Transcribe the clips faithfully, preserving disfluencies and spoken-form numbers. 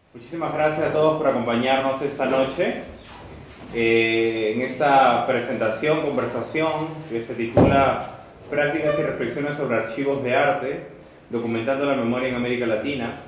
Muchísimas gracias a todos por acompañarnos esta noche eh, en esta presentación, conversación que se titula Prácticas y reflexiones sobre archivos de arte, documentando la memoria en América Latina.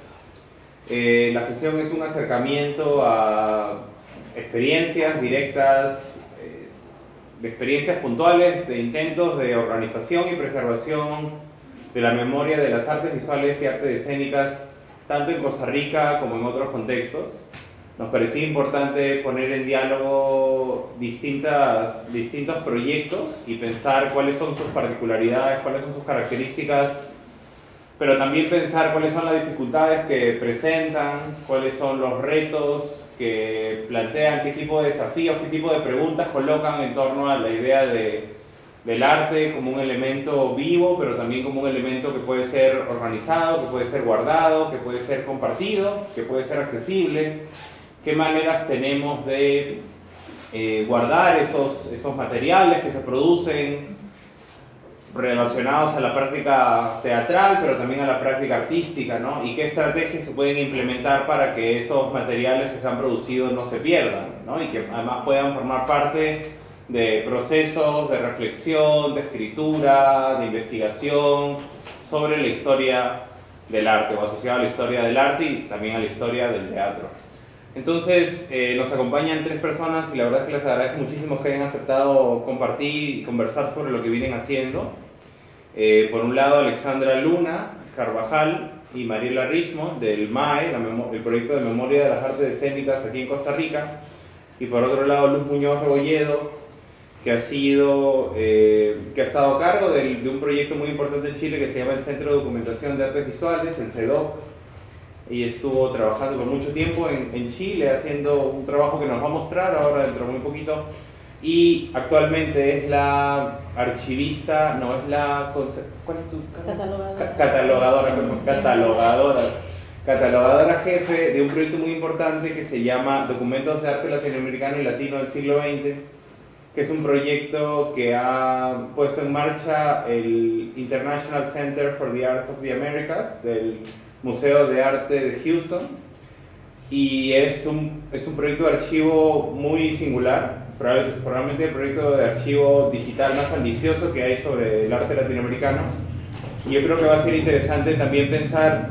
Eh, la sesión es un acercamiento a experiencias directas, eh, de experiencias puntuales, de intentos de organización y preservación de la memoria de las artes visuales y artes escénicas tanto en Costa Rica como en otros contextos. Nos parecía importante poner en diálogo distintas, distintos proyectos y pensar cuáles son sus particularidades, cuáles son sus características, pero también pensar cuáles son las dificultades que presentan, cuáles son los retos que plantean, qué tipo de desafíos, qué tipo de preguntas colocan en torno a la idea de del arte como un elemento vivo, pero también como un elemento que puede ser organizado, que puede ser guardado, que puede ser compartido, que puede ser accesible. ¿Qué maneras tenemos de eh, guardar esos, esos materiales que se producen relacionados a la práctica teatral, pero también a la práctica artística, ¿no? Y qué estrategias se pueden implementar para que esos materiales que se han producido no se pierdan, ¿no? Y que además puedan formar parte de procesos de reflexión, de escritura, de investigación sobre la historia del arte, o asociado a la historia del arte y también a la historia del teatro. Entonces, eh, nos acompañan tres personas y la verdad es que les agradezco muchísimo que hayan aceptado compartir y conversar sobre lo que vienen haciendo. Eh, por un lado, Alexandra Luna Carvajal y Mariela Richmond del M A E, la el proyecto de Memoria de las Artes Escénicas aquí en Costa Rica. Y por otro lado, Luz Muñoz Rebolledo, que ha sido, eh, que ha estado a cargo de, de un proyecto muy importante en Chile que se llama el Centro de Documentación de Artes Visuales, el C E D O C. Y estuvo trabajando por mucho tiempo en, en Chile, haciendo un trabajo que nos va a mostrar ahora dentro de muy poquito. Y actualmente es la archivista, no, es la... ¿Cuál es tu? Catalogadora. Catalogadora, perdón, catalogadora. Catalogadora jefe de un proyecto muy importante que se llama Documentos de Arte Latinoamericano y Latino del siglo veinte, que es un proyecto que ha puesto en marcha el International Center for the Arts of the Americas del Museo de Arte de Houston, y es un, es un proyecto de archivo muy singular, probablemente el proyecto de archivo digital más ambicioso que hay sobre el arte latinoamericano, y yo creo que va a ser interesante también pensar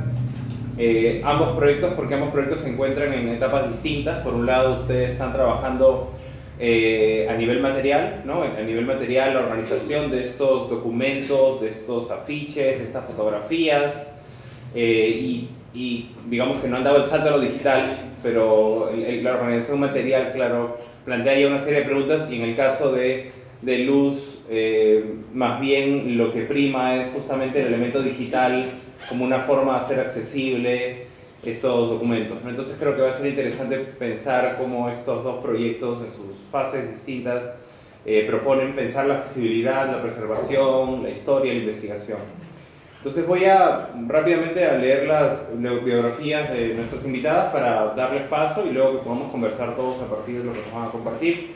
eh, ambos proyectos, porque ambos proyectos se encuentran en etapas distintas. Por un lado, ustedes están trabajando Eh, a nivel material, ¿no? A nivel material, la organización de estos documentos, de estos afiches, de estas fotografías, eh, y, y digamos que no han dado el salto a lo digital, pero el, el, la organización material, claro, plantea ya una serie de preguntas, y en el caso de, de Luz, eh, más bien lo que prima es justamente el elemento digital como una forma de hacer accesible estos documentos, ¿no? Entonces creo que va a ser interesante pensar cómo estos dos proyectos en sus fases distintas eh, proponen pensar la accesibilidad, la preservación, la historia, la investigación. Entonces voy a rápidamente a leer las biografías de nuestras invitadas para darles paso y luego que podamos conversar todos a partir de lo que nos van a compartir.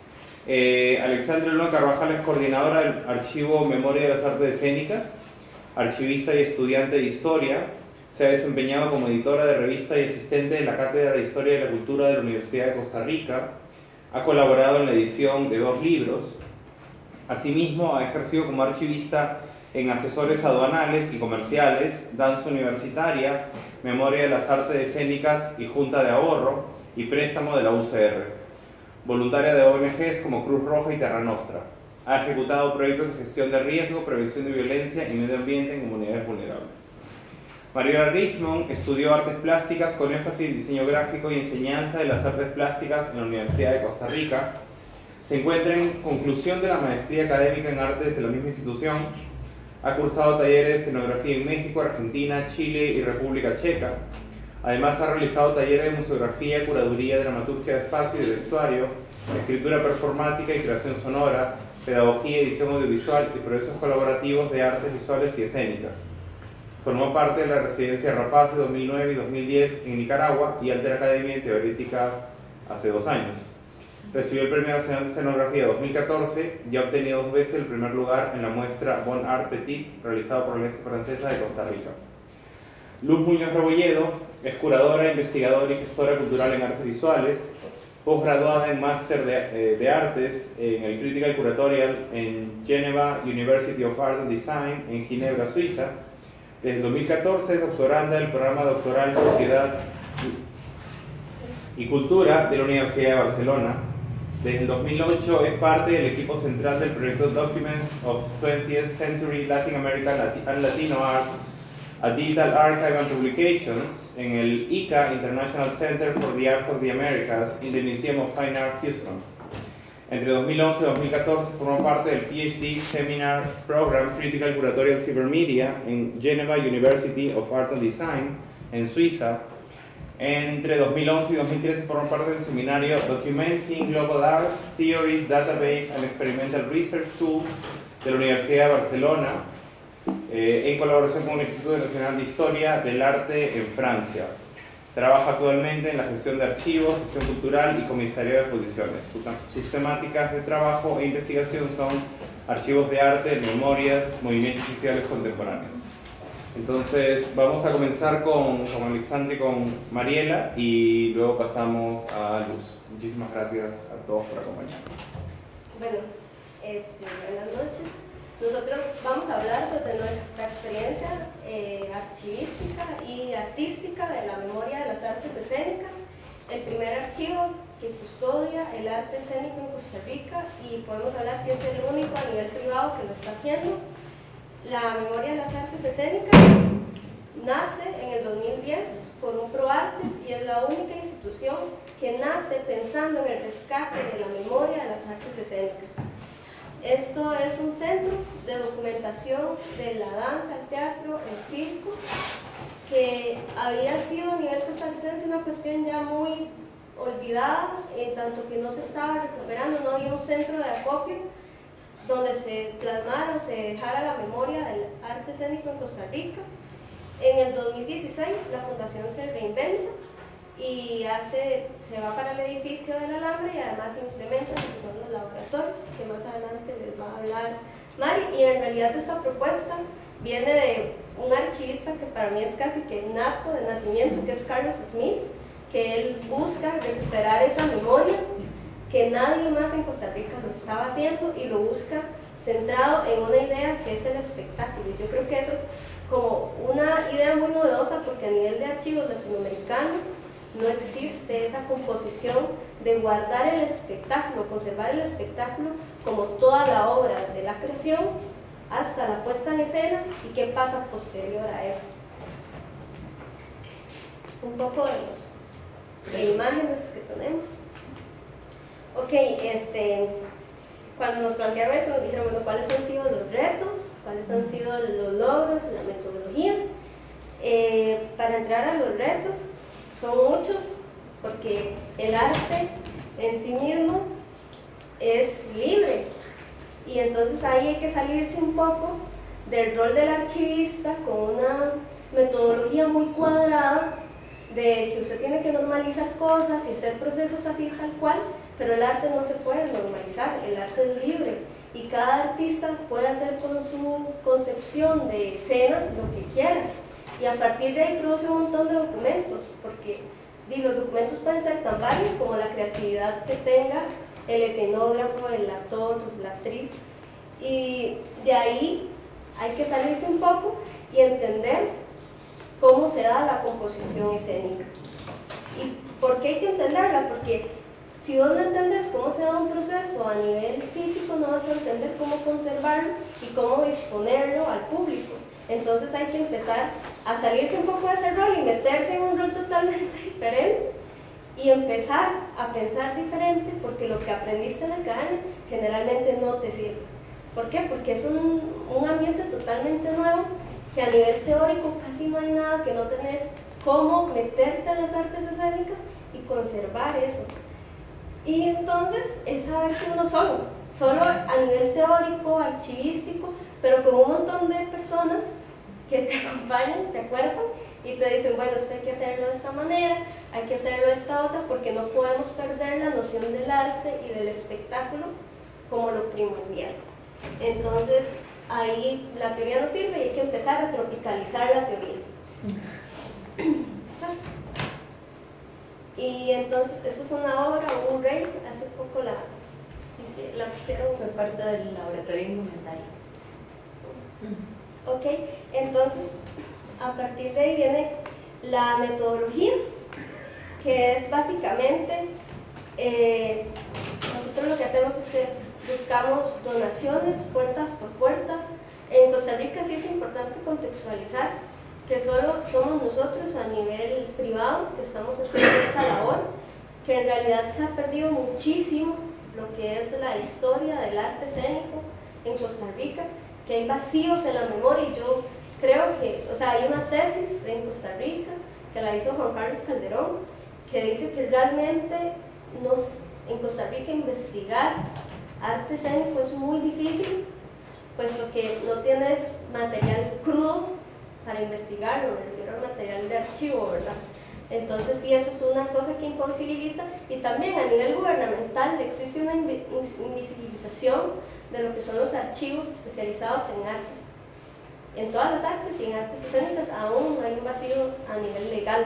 Eh, Alexandra Luna Carvajal es coordinadora del Archivo Memoria de las Artes Escénicas, archivista y estudiante de Historia. Se ha desempeñado como editora de revista y asistente de la Cátedra de Historia y la Cultura de la Universidad de Costa Rica. Ha colaborado en la edición de dos libros. Asimismo, ha ejercido como archivista en asesores aduanales y comerciales, danza universitaria, memoria de las artes escénicas y junta de ahorro y préstamo de la U C R. Voluntaria de O N Ges como Cruz Roja y Terra Nostra. Ha ejecutado proyectos de gestión de riesgo, prevención de violencia y medio ambiente en comunidades vulnerables. Mariela Richmond estudió artes plásticas con énfasis en diseño gráfico y enseñanza de las artes plásticas en la Universidad de Costa Rica. Se encuentra en conclusión de la maestría académica en artes de la misma institución. Ha cursado talleres de escenografía en México, Argentina, Chile y República Checa. Además ha realizado talleres de museografía, curaduría, dramaturgia de espacio y de vestuario, escritura performática y creación sonora, pedagogía, edición audiovisual y procesos colaborativos de artes visuales y escénicas. Formó parte de la residencia Rapace dos mil nueve y dos mil diez en Nicaragua y Alter Academia Teorética hace dos años. Recibió el Premio Nacional de Escenografía dos mil catorce y ha obtenido dos veces el primer lugar en la muestra Bon Art Petit realizada por la Agencia Francesa de Costa Rica. Luz Muñoz Rebolledo es curadora, investigadora y gestora cultural en artes visuales, posgraduada en Máster de, eh, de Artes en el Critical Curatorial en Geneva University of Art and Design en Ginebra, Suiza. Desde el dos mil catorce es doctoranda del programa doctoral Sociedad y Cultura de la Universidad de Barcelona. Desde el dos mil ocho es parte del equipo central del proyecto Documents of twentieth Century Latin American and Latino Art, a Digital Archive and Publications en el I C A International Center for the Arts of the Americas in the Museum of Fine Art Houston. Entre dos mil once y dos mil catorce formó parte del P H D Seminar Program Critical Curatorial Cybermedia en Geneva University of Art and Design en Suiza. Entre dos mil once y dos mil trece formó parte del seminario Documenting Global Art, Theories, Database and Experimental Research Tools de la Universidad de Barcelona, eh, en colaboración con el Instituto Nacional de Historia del Arte en Francia. Trabaja actualmente en la gestión de archivos, gestión cultural y comisariado de exposiciones. Sus temáticas de trabajo e investigación son archivos de arte, memorias, movimientos sociales contemporáneos. Entonces vamos a comenzar con, con Alexandra y con Mariela y luego pasamos a Luz. Muchísimas gracias a todos por acompañarnos. Bueno, es, buenas noches. Nosotros vamos a hablar de nuestra experiencia eh, archivística y artística de la memoria de las artes escénicas, el primer archivo que custodia el arte escénico en Costa Rica, y podemos hablar que es el único a nivel privado que lo está haciendo. La memoria de las artes escénicas nace en el dos mil diez por un ProArtes y es la única institución que nace pensando en el rescate de la memoria de las artes escénicas. Esto es un centro de documentación de la danza, el teatro, el circo, que había sido a nivel costarricense una cuestión ya muy olvidada, en tanto que no se estaba recuperando, no había un centro de acopio donde se plasmara o se dejara la memoria del arte escénico en Costa Rica. En el dos mil dieciséis la fundación se reinventa y hace, se va para el edificio del Alambre y además implementa lo que son los laboratorios, que más adelante les va a hablar Mari. Y en realidad esta propuesta viene de un archivista que para mí es casi que nato de nacimiento, que es Carlos Smith, que él busca recuperar esa memoria que nadie más en Costa Rica lo estaba haciendo, y lo busca centrado en una idea que es el espectáculo. Yo creo que eso es como una idea muy novedosa, porque a nivel de archivos latinoamericanos no existe esa composición de guardar el espectáculo, conservar el espectáculo como toda la obra de la creación hasta la puesta en escena y qué pasa posterior a eso. Un poco de los de imágenes que tenemos. Ok, este, cuando nos plantearon eso nos dijeron, bueno, ¿cuáles han sido los retos? ¿Cuáles han sido los logros? La metodología. Eh, para entrar a los retos, son muchos, porque el arte en sí mismo es libre, y entonces ahí hay que salirse un poco del rol del archivista con una metodología muy cuadrada de que usted tiene que normalizar cosas y hacer procesos así tal cual, pero el arte no se puede normalizar, el arte es libre y cada artista puede hacer con su concepción de escena lo que quiera. Y a partir de ahí produce un montón de documentos, porque y los documentos pueden ser tan varios como la creatividad que tenga el escenógrafo, el actor, la actriz. Y de ahí hay que salirse un poco y entender cómo se da la composición escénica. ¿Y por qué hay que entenderla? Porque si vos no entendés cómo se da un proceso a nivel físico, no vas a entender cómo conservarlo y cómo disponerlo al público. Entonces hay que empezar a salirse un poco de ese rol y meterse en un rol totalmente diferente y empezar a pensar diferente, porque lo que aprendiste en la academia generalmente no te sirve. ¿Por qué? Porque es un, un ambiente totalmente nuevo, que a nivel teórico casi no hay nada, que no tenés cómo meterte en las artes escénicas y conservar eso. Y entonces es saberse uno solo, solo a nivel teórico, archivístico, pero con un montón de personas que te acompañan, te acuerdan y te dicen, bueno, esto hay que hacerlo de esta manera, hay que hacerlo de esta otra, porque no podemos perder la noción del arte y del espectáculo como lo primordial. Entonces ahí la teoría no sirve y hay que empezar a tropicalizar la teoría. Y entonces, esta es una obra, un rey, hace poco la, la pusieron. Fue parte del laboratorio indumentario. Ok, entonces, a partir de ahí viene la metodología, que es básicamente, eh, nosotros lo que hacemos es que buscamos donaciones puertas por puerta. En Costa Rica sí es importante contextualizar que solo somos nosotros a nivel privado que estamos haciendo esta labor, que en realidad se ha perdido muchísimo lo que es la historia del arte escénico en Costa Rica, que hay vacíos en la memoria, y yo creo que, o sea, hay una tesis en Costa Rica que la hizo Juan Carlos Calderón, que dice que realmente nos, en Costa Rica investigar arte escénico es muy difícil, puesto que no tienes material crudo para investigarlo, me refiero al material de archivo, ¿verdad? Entonces sí, eso es una cosa que imposibilita, y también a nivel gubernamental existe una invisibilización de lo que son los archivos especializados en artes, en todas las artes y en artes escénicas aún hay un vacío a nivel legal.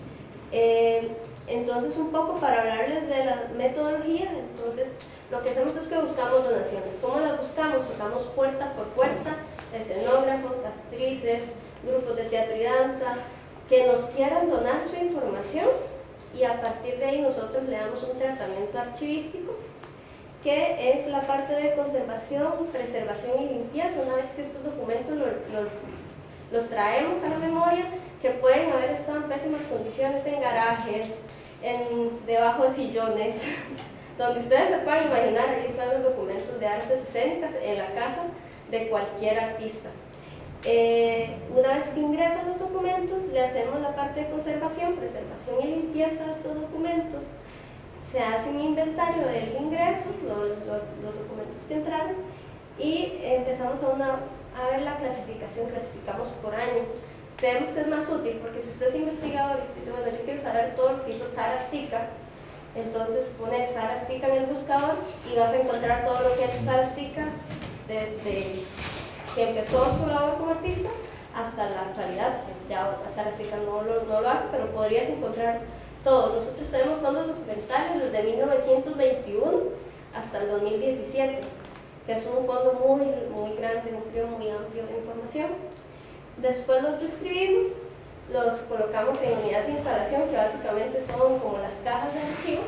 Eh, entonces un poco para hablarles de la metodología, entonces lo que hacemos es que buscamos donaciones. ¿Cómo las buscamos? Tocamos puerta por puerta, escenógrafos, actrices, grupos de teatro y danza, que nos quieran donar su información, y a partir de ahí nosotros le damos un tratamiento archivístico, que es la parte de conservación, preservación y limpieza. Una vez que estos documentos lo, lo, los traemos a la memoria, que pueden haber estado en pésimas condiciones en garajes, en, debajo de sillones, donde ustedes se puedan imaginar, ahí están los documentos de artes escénicas en la casa de cualquier artista. Eh, una vez que ingresan los documentos, le hacemos la parte de conservación, preservación y limpieza de estos documentos. Se hace un inventario del ingreso, lo, lo, los documentos que entraron, y empezamos a, una, a ver la clasificación, clasificamos por año. Creemos que es más útil, porque si usted es investigador y usted dice, bueno, yo quiero saber todo lo que hizo Sara Stika, entonces pones Sara Stika en el buscador y vas a encontrar todo lo que ha hecho Sara Stika desde que empezó su labor como artista hasta la actualidad. Ya Sara Stika no lo, no lo hace, pero podrías encontrar todo. Nosotros tenemos fondos documentales desde mil novecientos veintiuno hasta el dos mil diecisiete, que es un fondo muy, muy grande, un periodo muy amplio de información. Después los describimos, los colocamos en unidad de instalación, que básicamente son como las cajas de archivo,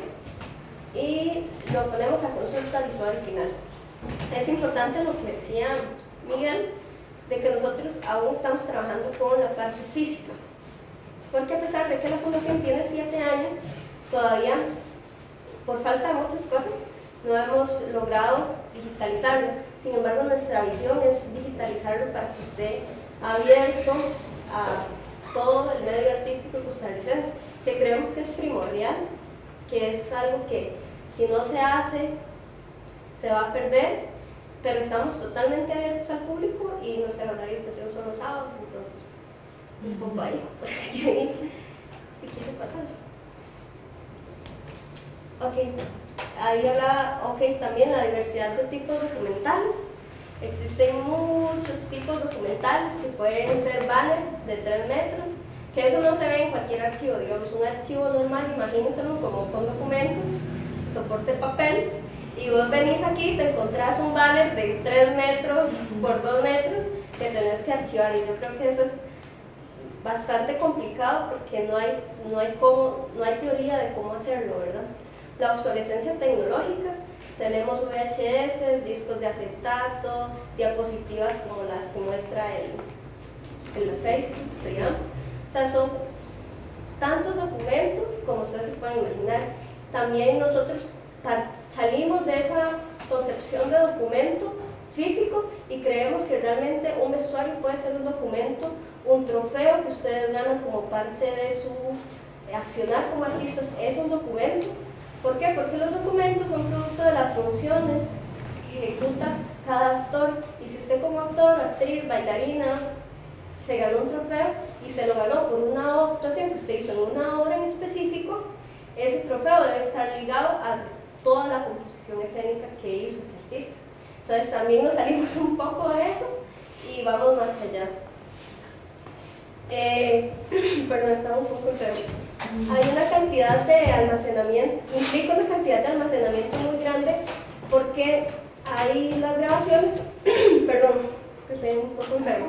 y lo ponemos a consulta visual y final. Es importante lo que decía Miguel, de que nosotros aún estamos trabajando con la parte física, porque a pesar de que la fundación tiene siete años, todavía por falta de muchas cosas no hemos logrado digitalizarlo. Sin embargo, nuestra visión es digitalizarlo para que esté abierto a todo el medio artístico costarricense, que creemos que es primordial, que es algo que si no se hace se va a perder, pero estamos totalmente abiertos al público y nuestra horario de educación son los sábados, entonces un poco ahí, por si quieren ir, si quieren pasar. Ok, ahí habla, ok, también la diversidad de tipos documentales. Existen muchos tipos documentales que pueden ser banner de tres metros, que eso no se ve en cualquier archivo. Digamos, un archivo normal, imagínenselo como con documentos, soporte papel, y vos venís aquí y te encontrás un banner de tres metros por dos metros que tenés que archivar, y yo creo que eso es bastante complicado porque no hay, no hay, cómo, no hay teoría de cómo hacerlo, ¿verdad? La obsolescencia tecnológica. Tenemos V H S, discos de acetato, diapositivas como las que muestra el, el Facebook, digamos. O sea, son tantos documentos como ustedes se pueden imaginar. También nosotros salimos de esa concepción de documento físico y creemos que realmente un vestuario puede ser un documento, un trofeo que ustedes ganan como parte de su accionar como artistas, es un documento. ¿Por qué? Porque los documentos son producto de las funciones que ejecuta cada actor, y si usted como actor, actriz, bailarina se ganó un trofeo y se lo ganó por una actuación que usted hizo en una obra en específico, ese trofeo debe estar ligado a toda la composición escénica que hizo ese artista. Entonces también nos salimos un poco de eso y vamos más allá. Eh, perdón, estaba un poco enfermo. hay una cantidad de almacenamiento, implica una cantidad de almacenamiento muy grande porque hay las grabaciones, perdón, es que estoy un poco enfermo.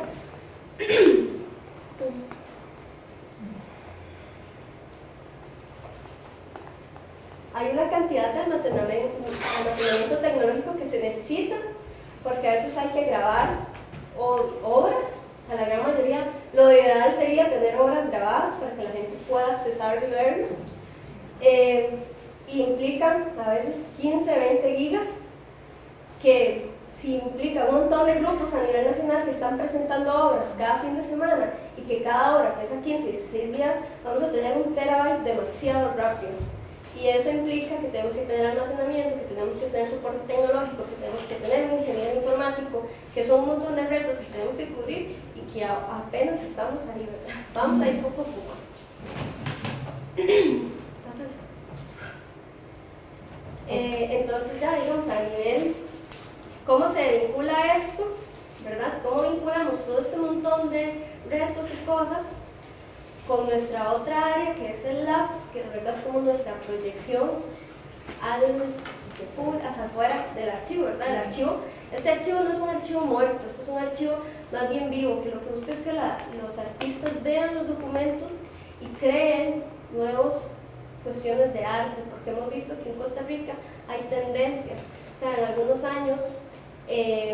Hay una cantidad de almacenamiento, almacenamiento tecnológico que se necesita porque a veces hay que grabar o, obras, o sea, la gran mayoría, lo ideal sería tener obras grabadas para que la gente pueda accesar y verlo. Eh, y implican a veces quince, veinte gigas, que si implica un montón de grupos a nivel nacional que están presentando obras cada fin de semana y que cada obra pesa quince, dieciséis días, vamos a tener un terabyte demasiado rápido. Y eso implica que tenemos que tener almacenamiento, que tenemos que tener soporte tecnológico, que tenemos que tener un ingeniero informático, que son un montón de retos que tenemos que cubrir y que a, apenas estamos ahí, ¿verdad? Vamos a ir poco a poco. Eh, entonces ya digamos a nivel, ¿cómo se vincula esto? ¿Verdad? ¿Cómo vinculamos todo este montón de retos y cosas con nuestra otra área que es el lab, que de verdad es como nuestra proyección al, hacia afuera del archivo, ¿verdad? El archivo, este archivo no es un archivo muerto, este es un archivo más bien vivo, que lo que busca es que la, los artistas vean los documentos y creen nuevas cuestiones de arte, porque hemos visto que en Costa Rica hay tendencias, o sea, en algunos años eh,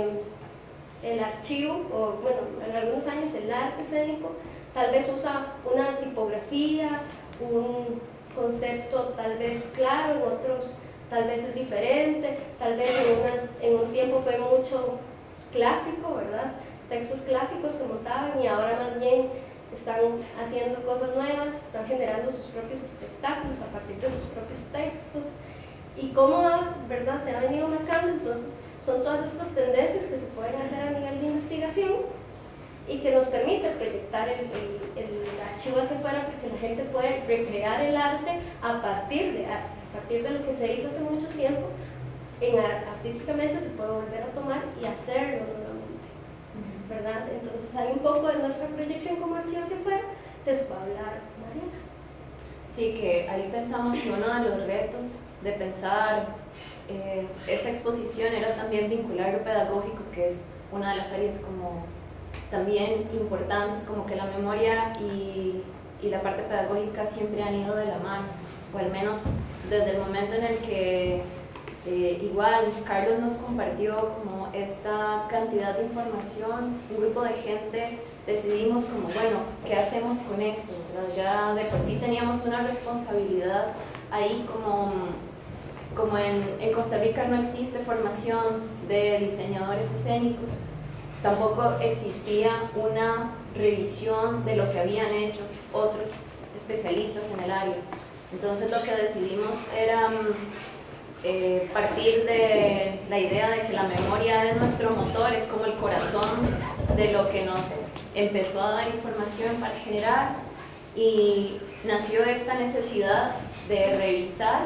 el archivo, o bueno, en algunos años el arte escénico tal vez usa una tipografía, un concepto tal vez claro, en otros tal vez es diferente, tal vez en, una, en un tiempo fue mucho clásico, ¿verdad? Textos clásicos que montaban y ahora más bien están haciendo cosas nuevas, están generando sus propios espectáculos a partir de sus propios textos. Y cómo, ¿verdad?, se ha venido marcando, entonces son todas estas tendencias que se pueden hacer a nivel de investigación y que nos permite proyectar el, el, el archivo hacia afuera porque la gente puede recrear el arte a partir de arte, a partir de lo que se hizo hace mucho tiempo, en, artísticamente se puede volver a tomar y hacerlo nuevamente, ¿verdad? Entonces hay un poco de nuestra proyección como archivo hacia afuera, de eso va a hablar Mariana. Sí, que ahí pensamos que uno de los retos de pensar eh, esta exposición era también vincular lo pedagógico, que es una de las áreas como también importantes, como que la memoria y, y la parte pedagógica siempre han ido de la mano, o al menos desde el momento en el que eh, igual Carlos nos compartió como esta cantidad de información, un grupo de gente decidimos como, bueno, ¿qué hacemos con esto? ¿Verdad? Ya de por sí teníamos una responsabilidad ahí como, como en, en Costa Rica no existe formación de diseñadores escénicos, tampoco existía una revisión de lo que habían hecho otros especialistas en el área. Entonces lo que decidimos era eh, partir de la idea de que la memoria es nuestro motor, es como el corazón de lo que nos empezó a dar información para generar, y nació esta necesidad de revisar.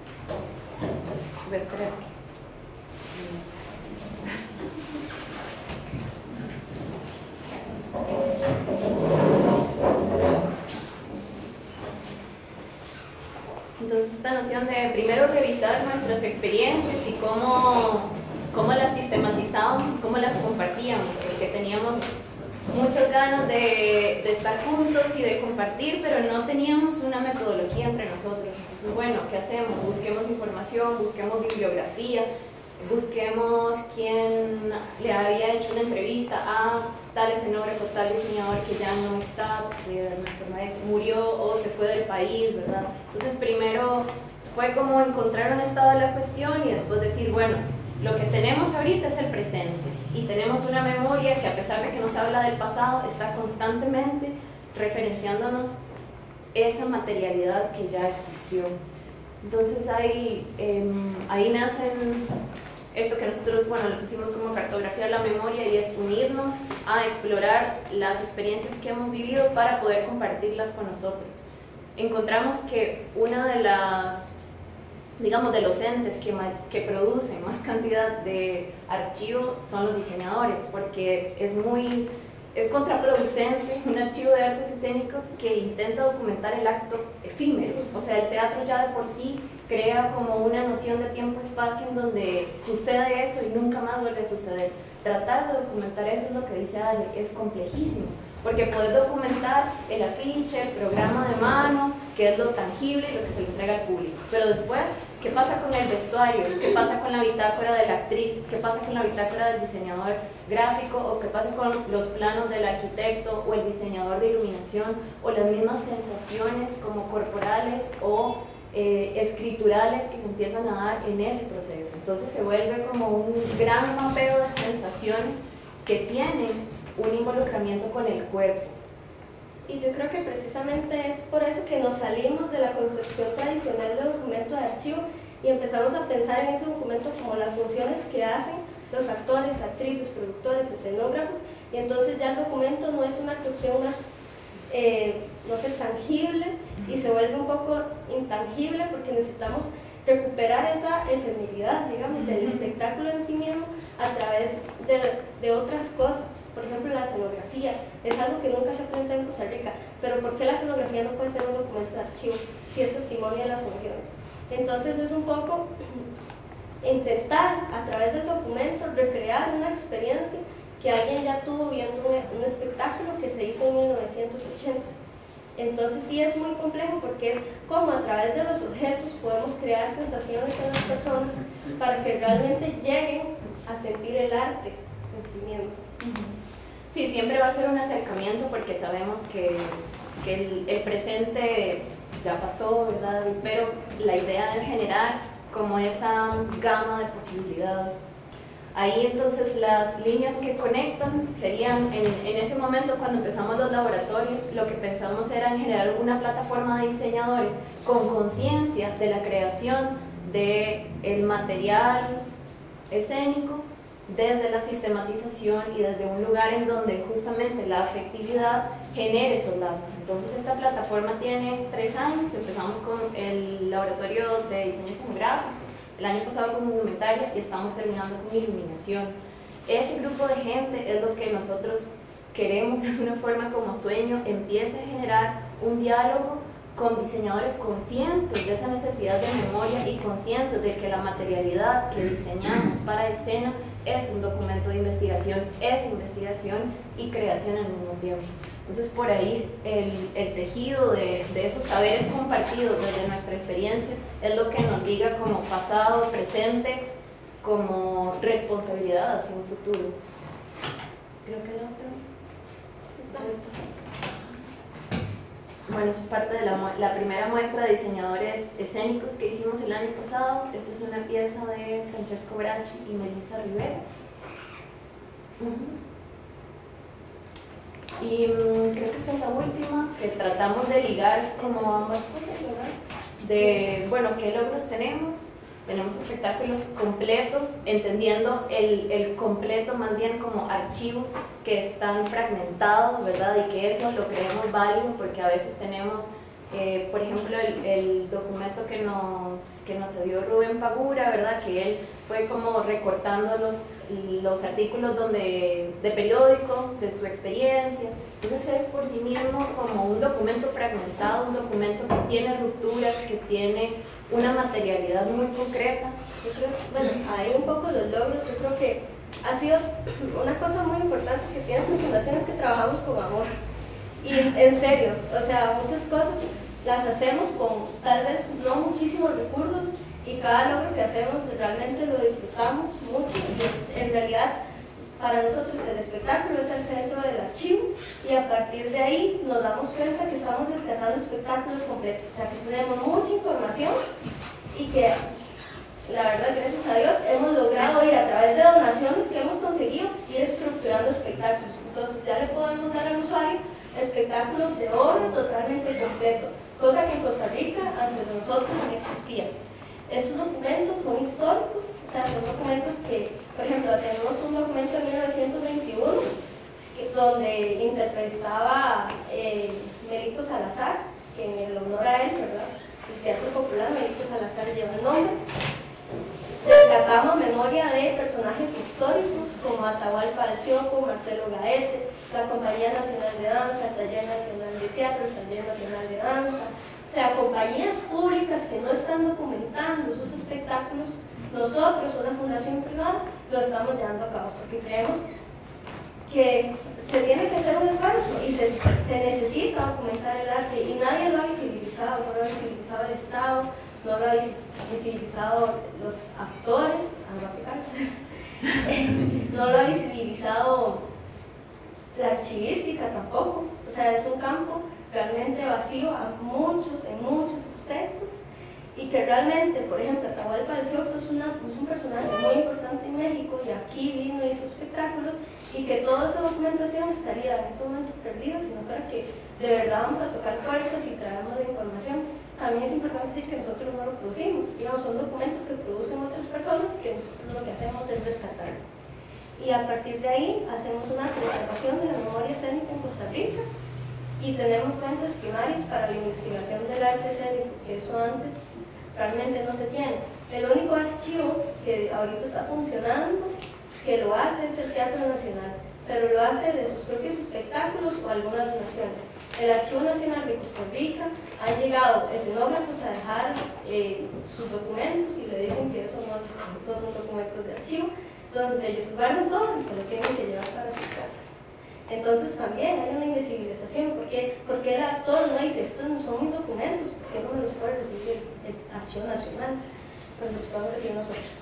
Voy a esperar aquí. Entonces esta noción de primero revisar nuestras experiencias y cómo, cómo las sistematizábamos y cómo las compartíamos, porque teníamos muchas ganas de, de estar juntos y de compartir, pero no teníamos una metodología entre nosotros. Entonces, bueno, ¿qué hacemos? Busquemos información, busquemos bibliografía, busquemos quién le había hecho una entrevista a tal escenógrafo, tal diseñador que ya no está, de alguna forma eso, murió o se fue del país, ¿verdad? Entonces primero fue como encontrar un estado de la cuestión y después decir, bueno, lo que tenemos ahorita es el presente y tenemos una memoria que, a pesar de que nos habla del pasado, está constantemente referenciándonos esa materialidad que ya existió. Entonces ahí, eh, ahí nacen esto que nosotros, bueno, le pusimos como cartografía la memoria, y es unirnos a explorar las experiencias que hemos vivido para poder compartirlas con nosotros. Encontramos que una de las, digamos, de los entes que, que producen más cantidad de archivo son los diseñadores, porque es muy es contraproducente un archivo de artes escénicos que intenta documentar el acto efímero. O sea, el teatro ya de por sí crea como una noción de tiempo-espacio en donde sucede eso y nunca más vuelve a suceder. Tratar de documentar eso es lo que dice Ale, es complejísimo, porque puedes documentar el afiche, el programa de mano, que es lo tangible y lo que se le entrega al público, pero después, ¿qué pasa con el vestuario? ¿Qué pasa con la bitácora de la actriz? ¿Qué pasa con la bitácora del diseñador gráfico? ¿O qué pasa con los planos del arquitecto o el diseñador de iluminación? ¿O las mismas sensaciones como corporales o eh, escriturales que se empiezan a dar en ese proceso? Entonces se vuelve como un gran mapeo de sensaciones que tienen un involucramiento con el cuerpo. Y yo creo que precisamente es por eso que nos salimos de la concepción tradicional del documento de archivo y empezamos a pensar en ese documento como las funciones que hacen los actores, actrices, productores, escenógrafos, y entonces ya el documento no es una cuestión más, eh, no sé, tangible, y se vuelve un poco intangible porque necesitamos recuperar esa efemeridad, digamos, del espectáculo en sí mismo a través de, de otras cosas. Por ejemplo, la escenografía es algo que nunca se ha planteado en Costa Rica, pero ¿por qué la escenografía no puede ser un documento de archivo si es testimonio de las funciones? Entonces es un poco intentar a través del documento recrear una experiencia que alguien ya tuvo viendo un, un espectáculo que se hizo en mil novecientos ochenta. Entonces sí es muy complejo porque es como a través de los objetos podemos crear sensaciones en las personas para que realmente lleguen a sentir el arte en sí mismo. Sí, siempre va a ser un acercamiento porque sabemos que, que el, el presente ya pasó, ¿verdad? Pero la idea de generar como esa gama de posibilidades. Ahí entonces las líneas que conectan serían, en, en ese momento cuando empezamos los laboratorios, lo que pensamos era en generar una plataforma de diseñadores con conciencia de la creación del material escénico desde la sistematización y desde un lugar en donde justamente la afectividad genere esos lazos. Entonces esta plataforma tiene tres años, empezamos con el laboratorio de diseño escenográfico, el año pasado con indumentaria y estamos terminando con iluminación. Ese grupo de gente es lo que nosotros queremos de alguna forma como sueño, empiece a generar un diálogo con diseñadores conscientes de esa necesidad de memoria y conscientes de que la materialidad que diseñamos para escena es un documento de investigación, es investigación y creación al mismo tiempo. Entonces por ahí el, el tejido de, de esos saberes compartidos desde nuestra experiencia es lo que nos diga como pasado, presente, como responsabilidad hacia un futuro. Creo que el otro. ¿Puedes pasar? Bueno, eso es parte de la, la primera muestra de diseñadores escénicos que hicimos el año pasado. Esta es una pieza de Francesco Bracci y Melissa Rivera. Uh-huh. Y um, creo que esta es la última, que tratamos de ligar como ambas cosas, ¿verdad? De, bueno, ¿qué logros tenemos? Tenemos espectáculos completos, entendiendo el, el completo más bien como archivos que están fragmentados, ¿verdad? Y que eso lo creemos válido porque a veces tenemos, eh, por ejemplo, el, el documento que nos, que nos dio Rubén Pagura, ¿verdad? Que él fue como recortando los, los artículos donde, de periódico, de su experiencia. Entonces es por sí mismo como un documento fragmentado, un documento que tiene rupturas, que tiene una materialidad muy concreta. Yo creo, bueno, ahí un poco los logros, yo creo que ha sido una cosa muy importante que tiene esta fundación es que trabajamos con amor. Y en serio, o sea, muchas cosas las hacemos con tal vez no muchísimos recursos y cada logro que hacemos realmente lo disfrutamos mucho y es en realidad para nosotros el espectáculo es el centro del archivo y a partir de ahí nos damos cuenta que estamos rescatando espectáculos completos, o sea que tenemos mucha información y que la verdad gracias a Dios hemos logrado ir a través de donaciones que hemos conseguido ir estructurando espectáculos, entonces ya le podemos dar al usuario espectáculos de oro totalmente completo, cosa que en Costa Rica antes de nosotros no existía. Estos documentos son históricos, o sea, son documentos que, por ejemplo, tenemos un documento de mil novecientos veintiuno que, donde interpretaba eh, Melito Salazar, que en el honor a él, ¿verdad? El Teatro Popular Melito Salazar lleva el nombre. Rescatamos memoria de personajes históricos como Atahualpa del Siopo, Marcelo Gaete, la Compañía Nacional de Danza, el Taller Nacional de Teatro, el Taller Nacional de Danza, o sea, compañías públicas que no están documentando sus espectáculos. Nosotros, una fundación privada, lo estamos llevando a cabo porque creemos que se tiene que hacer un esfuerzo y se, se necesita documentar el arte y nadie lo ha visibilizado, no lo ha visibilizado el Estado, no lo ha visibilizado los actores, no lo ha visibilizado la archivística tampoco, o sea, es un campo realmente vacío a muchos, en muchos aspectos. Y que realmente, por ejemplo, Atahualpa del Siopo es, una, es un personaje muy importante en México y aquí vino y hizo espectáculos y que toda esa documentación estaría en este momento perdida si no fuera que de verdad vamos a tocar puertas y traemos la información. También es importante decir que nosotros no lo producimos, digamos, son documentos que producen otras personas que nosotros lo que hacemos es rescatarlo. Y a partir de ahí hacemos una preservación de la memoria escénica en Costa Rica y tenemos fuentes primarias para la investigación del arte escénico, que eso antes realmente no se tiene. El único archivo que ahorita está funcionando, que lo hace, es el Teatro Nacional, pero lo hace de sus propios espectáculos o algunas donaciones. El Archivo Nacional de Costa Rica han llegado escenógrafos a dejar eh, sus documentos y le dicen que esos no todos son documentos de archivo, entonces ellos guardan todo y se lo tienen que llevar para sus casas. Entonces también hay una invisibilización, porque, porque el actor no dice, estos no son mis documentos, ¿por qué no me los puede recibir el, el Archivo Nacional? Pues los podemos recibir nosotros.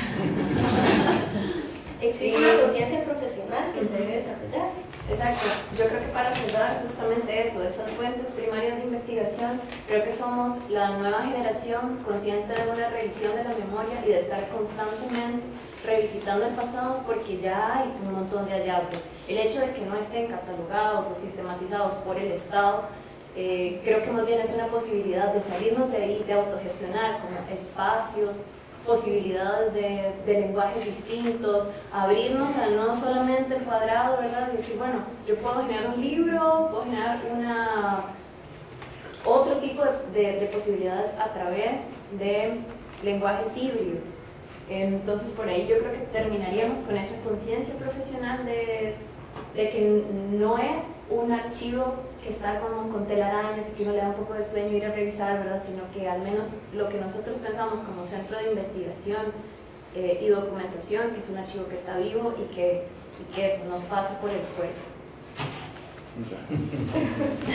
Existe una conciencia profesional que se debe desarrollar. Exacto, yo creo que para cerrar justamente eso, esas fuentes primarias de investigación, creo que somos la nueva generación consciente de una revisión de la memoria y de estar constantemente revisitando el pasado porque ya hay un montón de hallazgos. El hecho de que no estén catalogados o sistematizados por el Estado, eh, creo que más bien es una posibilidad de salirnos de ahí, de autogestionar como espacios, posibilidades de, de lenguajes distintos, abrirnos a no solamente el cuadrado, ¿verdad? Y decir, bueno, yo puedo generar un libro, puedo generar una, otro tipo de, de, de posibilidades a través de lenguajes híbridos. Entonces por ahí yo creo que terminaríamos con esa conciencia profesional de, de que no es un archivo que está como con telarañas y que uno le da un poco de sueño ir a revisar, ¿verdad? Sino que al menos lo que nosotros pensamos como centro de investigación eh, y documentación es un archivo que está vivo y que, y que eso nos pasa por el cuerpo. Muchas gracias.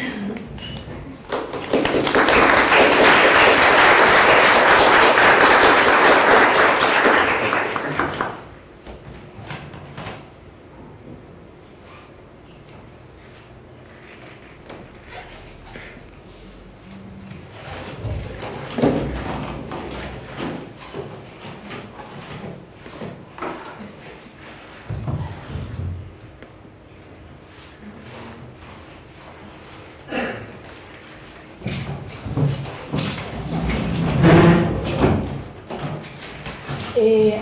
Eh,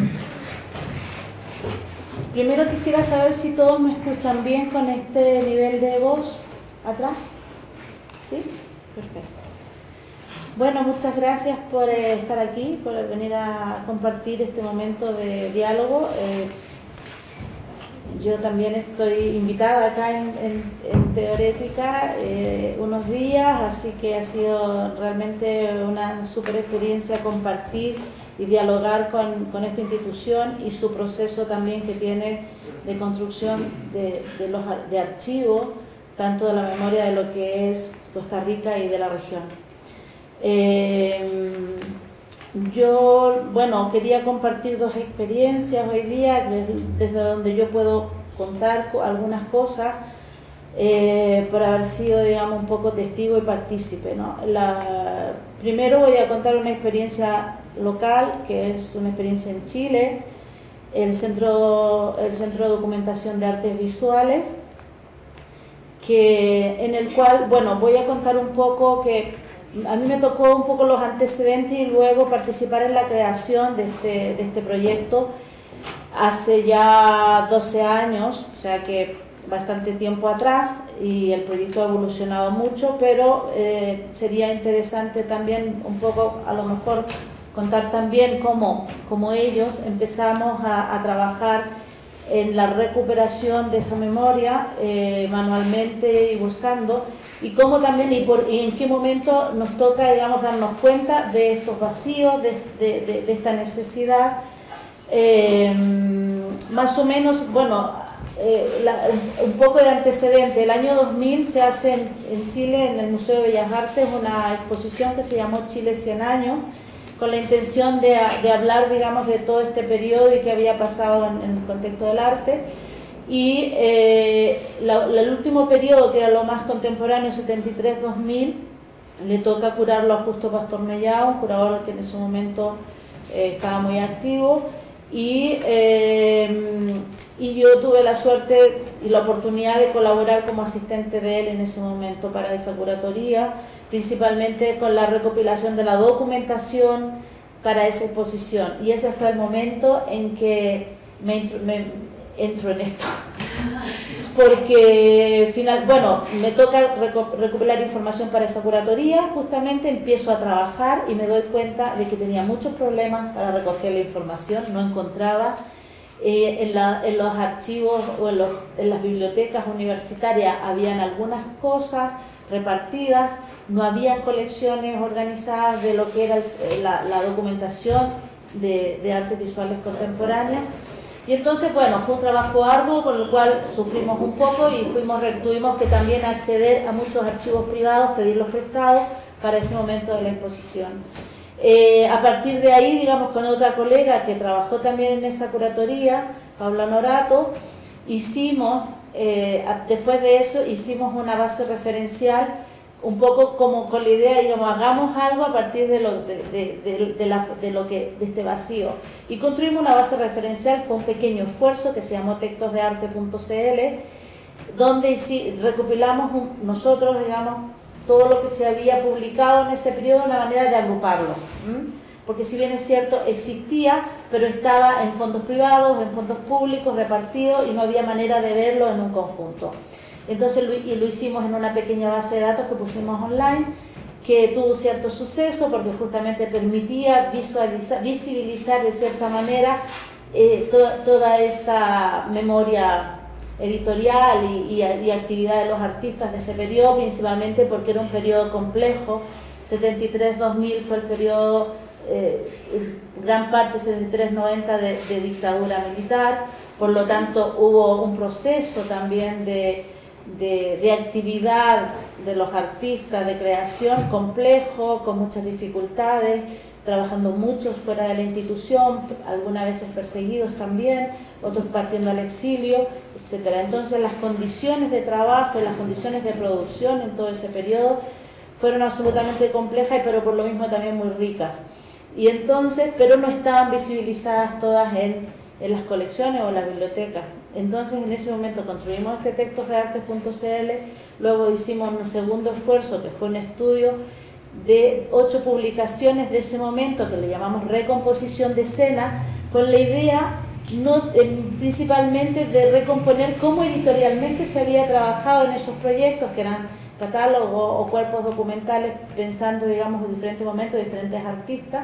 primero quisiera saber si todos me escuchan bien con este nivel de voz atrás. ¿Sí? Perfecto. Bueno, muchas gracias por eh, estar aquí, por venir a compartir este momento de diálogo. Eh, yo también estoy invitada acá en, en, en Teorética eh, unos días, así que ha sido realmente una súper experiencia compartir y dialogar con, con esta institución y su proceso también que tiene de construcción de, de, los, de archivos, tanto de la memoria de lo que es Costa Rica y de la región. Eh, yo, bueno, quería compartir dos experiencias hoy día, desde donde yo puedo contar algunas cosas, eh, por haber sido, digamos, un poco testigo y partícipe, ¿no? La, primero voy a contar una experiencia local, que es una experiencia en Chile, el Centro, el Centro de Documentación de Artes Visuales, que, en el cual, bueno, voy a contar un poco que a mí me tocó un poco los antecedentes y luego participar en la creación de este, de este proyecto hace ya doce años, o sea que bastante tiempo atrás, y el proyecto ha evolucionado mucho, pero eh, sería interesante también un poco, a lo mejor, contar también cómo, cómo ellos empezamos a, a trabajar en la recuperación de esa memoria eh, manualmente y buscando, y cómo también y, por, y en qué momento nos toca, digamos, darnos cuenta de estos vacíos, de, de, de, de esta necesidad. Eh, más o menos, bueno, eh, la, un, un poco de antecedente. El año dos mil se hace en, en Chile, en el Museo de Bellas Artes, una exposición que se llamó Chile cien años, con la intención de, de hablar, digamos, de todo este periodo y qué había pasado en, en el contexto del arte. Y eh, la, la, el último periodo, que era lo más contemporáneo, setenta y tres dos mil, le toca curarlo a Justo Pastor Mellao, un curador que en ese momento eh, estaba muy activo. Y, eh, y yo tuve la suerte y la oportunidad de colaborar como asistente de él en ese momento para esa curatoría, principalmente con la recopilación de la documentación para esa exposición. Y ese fue el momento en que me, me entro en esto, porque final, bueno, me toca recopilar información para esa curatoría, justamente empiezo a trabajar y me doy cuenta de que tenía muchos problemas para recoger la información, no encontraba eh, en, la, en los archivos o en, los, en las bibliotecas universitarias habían algunas cosas repartidas, no había colecciones organizadas de lo que era el, la, la documentación de, de artes visuales contemporáneas. Y entonces, bueno, fue un trabajo arduo, con el cual sufrimos un poco y fuimos, tuvimos que también acceder a muchos archivos privados, pedirlos prestados para ese momento de la exposición. Eh, a partir de ahí, digamos, con otra colega que trabajó también en esa curatoría, Paula Norato, hicimos, eh, después de eso, hicimos una base referencial un poco como con la idea, digamos, hagamos algo a partir de lo, de, de, de, de, la, de lo que, de este vacío. Y construimos una base referencial, fue un pequeño esfuerzo que se llamó textos de arte punto c l, donde sí, recopilamos un, nosotros, digamos, todo lo que se había publicado en ese periodo, una manera de agruparlo. ¿Mm? Porque si bien es cierto, existía, pero estaba en fondos privados, en fondos públicos, repartido, y no había manera de verlo en un conjunto. Entonces lo, y lo hicimos en una pequeña base de datos que pusimos online, que tuvo cierto suceso porque justamente permitía visualizar, visibilizar de cierta manera eh, toda, toda esta memoria editorial y, y, y actividad de los artistas de ese periodo, principalmente porque era un periodo complejo. setenta y tres dos mil fue el periodo, eh, gran parte setenta y tres noventa de, de dictadura militar, por lo tanto hubo un proceso también de De, de actividad de los artistas, de creación complejo, con muchas dificultades, trabajando muchos fuera de la institución, algunas veces perseguidos también, otros partiendo al exilio, etcétera. Entonces las condiciones de trabajo y las condiciones de producción en todo ese periodo fueron absolutamente complejas, pero por lo mismo también muy ricas. Y entonces, pero no estaban visibilizadas todas en, en las colecciones o en las bibliotecas. Entonces en ese momento construimos este textos de arte punto c l, luego hicimos un segundo esfuerzo que fue un estudio de ocho publicaciones de ese momento que le llamamos recomposición de escena, con la idea no, eh, principalmente de recomponer cómo editorialmente se había trabajado en esos proyectos que eran catálogos o cuerpos documentales, pensando, digamos, en diferentes momentos, diferentes artistas.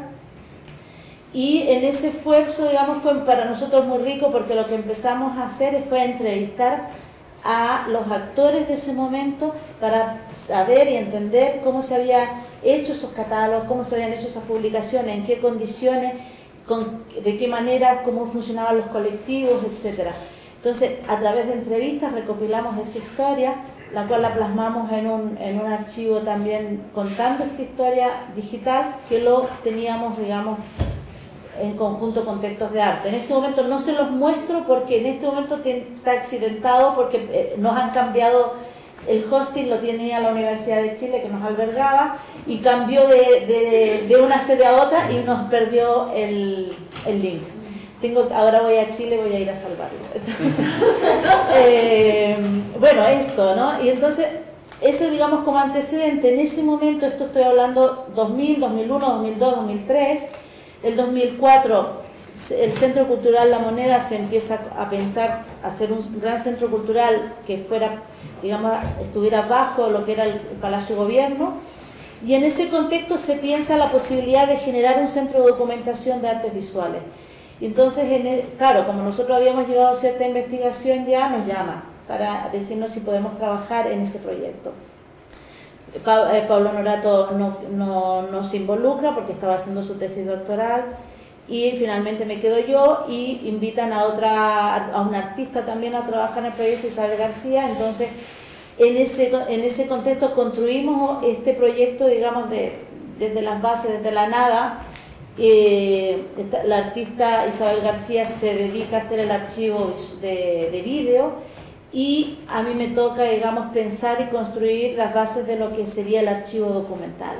Y en ese esfuerzo, digamos, fue para nosotros muy rico porque lo que empezamos a hacer fue a entrevistar a los actores de ese momento para saber y entender cómo se habían hecho esos catálogos, cómo se habían hecho esas publicaciones, en qué condiciones, con, de qué manera, cómo funcionaban los colectivos, etcétera. Entonces, a través de entrevistas recopilamos esa historia, la cual la plasmamos en un, en un archivo también contando esta historia digital que lo teníamos, digamos, en conjunto con textos de arte. En este momento no se los muestro porque en este momento está accidentado porque nos han cambiado el hosting, lo tenía la Universidad de Chile que nos albergaba y cambió de, de, de una sede a otra y nos perdió el, el link. Tengo, ahora voy a Chile, voy a ir a salvarlo. Entonces, eh, bueno, esto, ¿no? Y entonces, ese, digamos, como antecedente, en ese momento, esto estoy hablando dos mil, dos mil uno, dos mil dos, dos mil tres, el dos mil cuatro, el Centro Cultural La Moneda se empieza a pensar hacer un gran centro cultural que fuera, digamos, estuviera bajo lo que era el Palacio Gobierno, Y en ese contexto se piensa la posibilidad de generar un centro de documentación de artes visuales. Y entonces, en el, claro, como nosotros habíamos llevado cierta investigación ya, nos llama para decirnos si podemos trabajar en ese proyecto. Pablo Norato no, no, no se involucra porque estaba haciendo su tesis doctoral y finalmente me quedo yo y invitan a otra a una artista también a trabajar en el proyecto, Isabel García. Entonces en ese, en ese contexto construimos este proyecto, digamos, de, desde las bases, desde la nada. Eh, la artista Isabel García se dedica a hacer el archivo de, de vídeo y a mí me toca, digamos, pensar y construir las bases de lo que sería el archivo documental.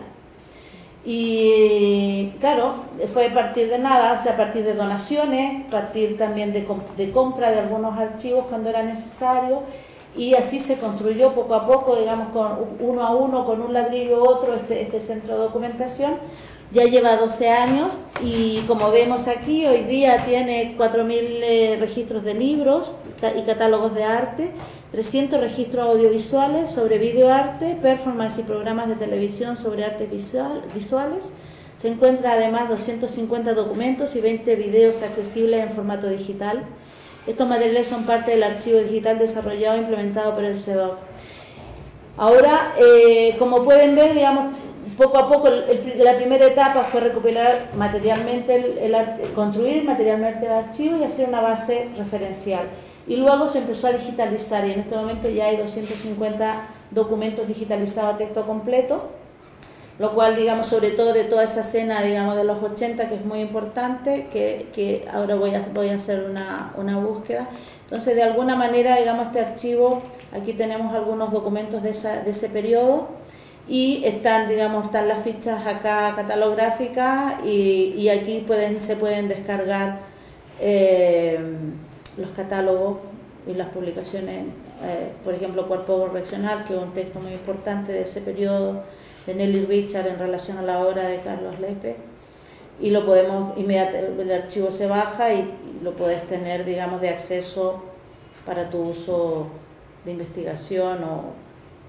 Y claro, fue a partir de nada, o sea, a partir de donaciones, a partir también de, de compra de algunos archivos cuando era necesario, y así se construyó poco a poco, digamos, con uno a uno, con un ladrillo u otro, este, este centro de documentación. Ya lleva doce años y como vemos aquí, hoy día tiene cuatro mil eh, registros de libros y catálogos de arte, trescientos registros audiovisuales sobre videoarte, performance y programas de televisión sobre artes visual, visuales. Se encuentra además doscientos cincuenta documentos y veinte videos accesibles en formato digital. Estos materiales son parte del archivo digital desarrollado e implementado por el C E D O C. Ahora, eh, como pueden ver, digamos, poco a poco, el, el, la primera etapa fue recopilar materialmente, el, el arte, construir materialmente el archivo y hacer una base referencial. Y luego se empezó a digitalizar y en este momento ya hay doscientos cincuenta documentos digitalizados a texto completo, lo cual, digamos, sobre todo de toda esa escena, digamos, de los ochenta, que es muy importante, que, que ahora voy a, voy a hacer una, una búsqueda. Entonces, de alguna manera, digamos, este archivo, aquí tenemos algunos documentos de, esa, de ese periodo, y están, digamos, están las fichas acá catalográficas y, y aquí pueden, se pueden descargar eh, los catálogos y las publicaciones, eh, por ejemplo, Cuerpo Correccional, que es un texto muy importante de ese periodo de Nelly Richard en relación a la obra de Carlos Lepe, y lo podemos, inmediatamente el archivo se baja y, y lo puedes tener, digamos, de acceso para tu uso de investigación o...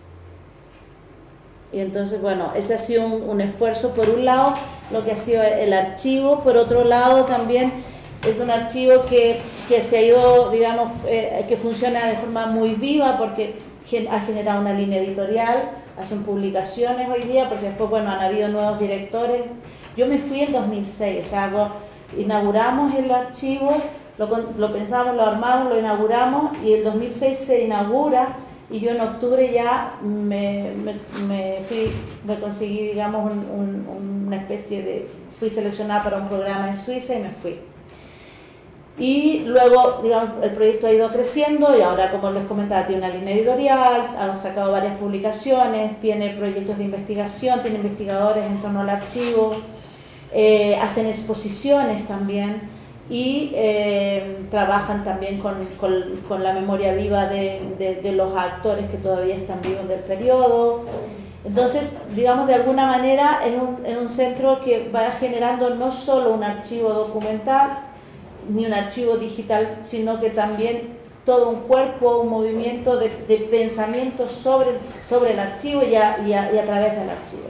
Y entonces, bueno, ese ha sido un, un esfuerzo, por un lado, lo que ha sido el archivo, por otro lado también es un archivo que, que se ha ido, digamos, eh, que funciona de forma muy viva porque ha generado una línea editorial, hacen publicaciones hoy día, porque después, bueno, han habido nuevos directores. Yo me fui en dos mil seis, o sea, bueno, inauguramos el archivo, lo, lo pensamos, lo armamos, lo inauguramos y el dos mil seis se inaugura. Y yo en octubre ya me, me, me, fui, me conseguí, digamos, un, un, una especie de... Fui seleccionada para un programa en Suiza y me fui. Y luego, digamos, el proyecto ha ido creciendo y ahora, como les comentaba, tiene una línea editorial, ha sacado varias publicaciones, tiene proyectos de investigación, tiene investigadores en torno al archivo, eh, hacen exposiciones también. Y eh, trabajan también con, con, con la memoria viva de, de, de los actores que todavía están vivos del periodo. Entonces, digamos, de alguna manera es un, es un centro que va generando no solo un archivo documental ni un archivo digital, sino que también todo un cuerpo, un movimiento de, de pensamiento sobre, sobre el archivo y a, y, a, y a través del archivo.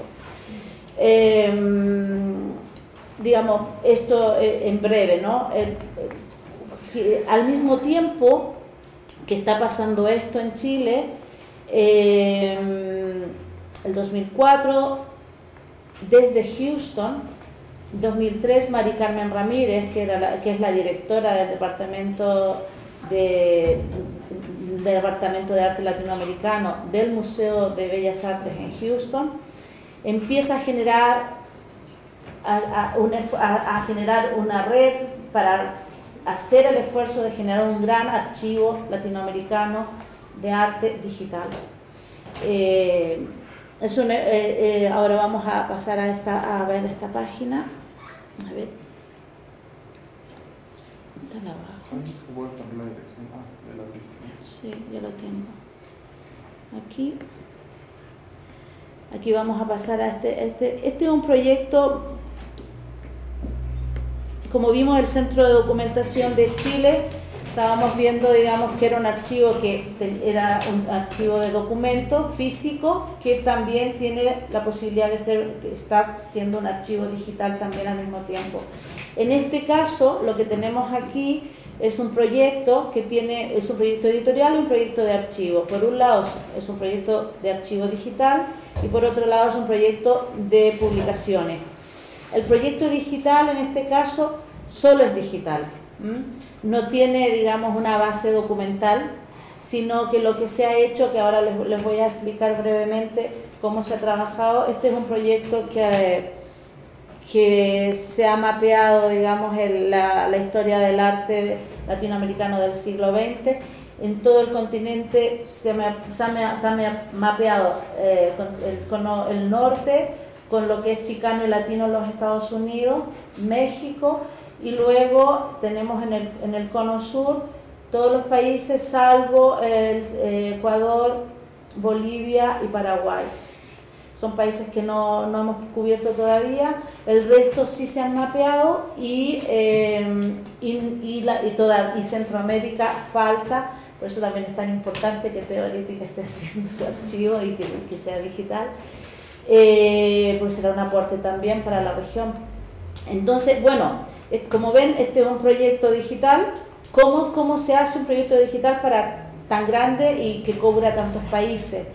Eh, digamos, esto eh, en breve, ¿no? El, el, al mismo tiempo que está pasando esto en Chile, eh, el dos mil cuatro, desde Houston, dos mil tres, Mari Carmen Ramírez, que, era la, que es la directora del Departamento de, del Departamento de Arte Latinoamericano del Museo de Bellas Artes en Houston, empieza a generar A, a, una, a, a generar una red para hacer el esfuerzo de generar un gran archivo latinoamericano de arte digital. Eh, es un, eh, eh, ahora vamos a pasar a, esta, a ver esta página. A ver. ¿Está abajo? ¿Puedo poner la dirección de la pista? Sí, ya lo tengo. Aquí. Aquí vamos a pasar a este. Este, este es un proyecto. Como vimos, el Centro de Documentación de Chile estábamos viendo, digamos, que era un archivo que era un archivo de documento físico que también tiene la posibilidad de ser, que está siendo un archivo digital también al mismo tiempo. En este caso, lo que tenemos aquí es un proyecto que tiene, es un proyecto editorial y un proyecto de archivo. Por un lado es un proyecto de archivo digital y por otro lado es un proyecto de publicaciones. El proyecto digital en este caso solo es digital, ¿m? No tiene, digamos, una base documental, sino que lo que se ha hecho, que ahora les, les voy a explicar brevemente cómo se ha trabajado. Este es un proyecto que, que se ha mapeado, digamos, el, la, la historia del arte latinoamericano del siglo veinte. En todo el continente se, me, se, me, se ha mapeado eh, con, el, con el norte, con lo que es chicano y latino en los Estados Unidos, México, y luego tenemos en el, en el cono sur todos los países salvo el, eh, Ecuador, Bolivia y Paraguay. Son países que no, no hemos cubierto todavía, el resto sí se han mapeado y, eh, y, y, la, y, toda, y Centroamérica falta, por eso también es tan importante que Teorética esté haciendo su archivo y que, que sea digital. Eh, pues será un aporte también para la región. Entonces, bueno, como ven, este es un proyecto digital. ¿Cómo, cómo se hace un proyecto digital para tan grande y que cubra tantos países?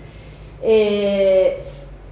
Eh,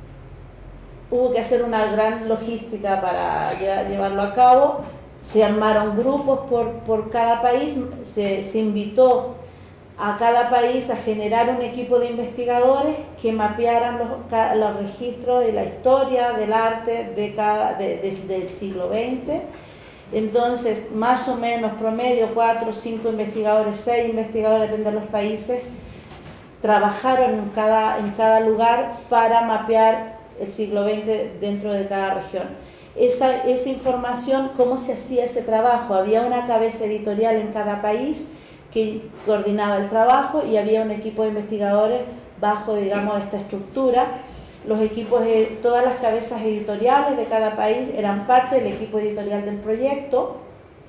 hubo que hacer una gran logística para llevarlo a cabo. Se armaron grupos por, por cada país, se, se invitó a cada país a generar un equipo de investigadores que mapearan los, los registros de la historia del arte de cada, de, de, del siglo veinte. Entonces, más o menos, promedio, cuatro o cinco investigadores, seis investigadores, depende de los países, trabajaron en cada, en cada lugar para mapear el siglo veinte dentro de cada región. Esa, esa información, ¿cómo se hacía ese trabajo? Había una cabeza editorial en cada país que coordinaba el trabajo y había un equipo de investigadores bajo, digamos, esta estructura. Los equipos, de, todas las cabezas editoriales de cada país eran parte del equipo editorial del proyecto,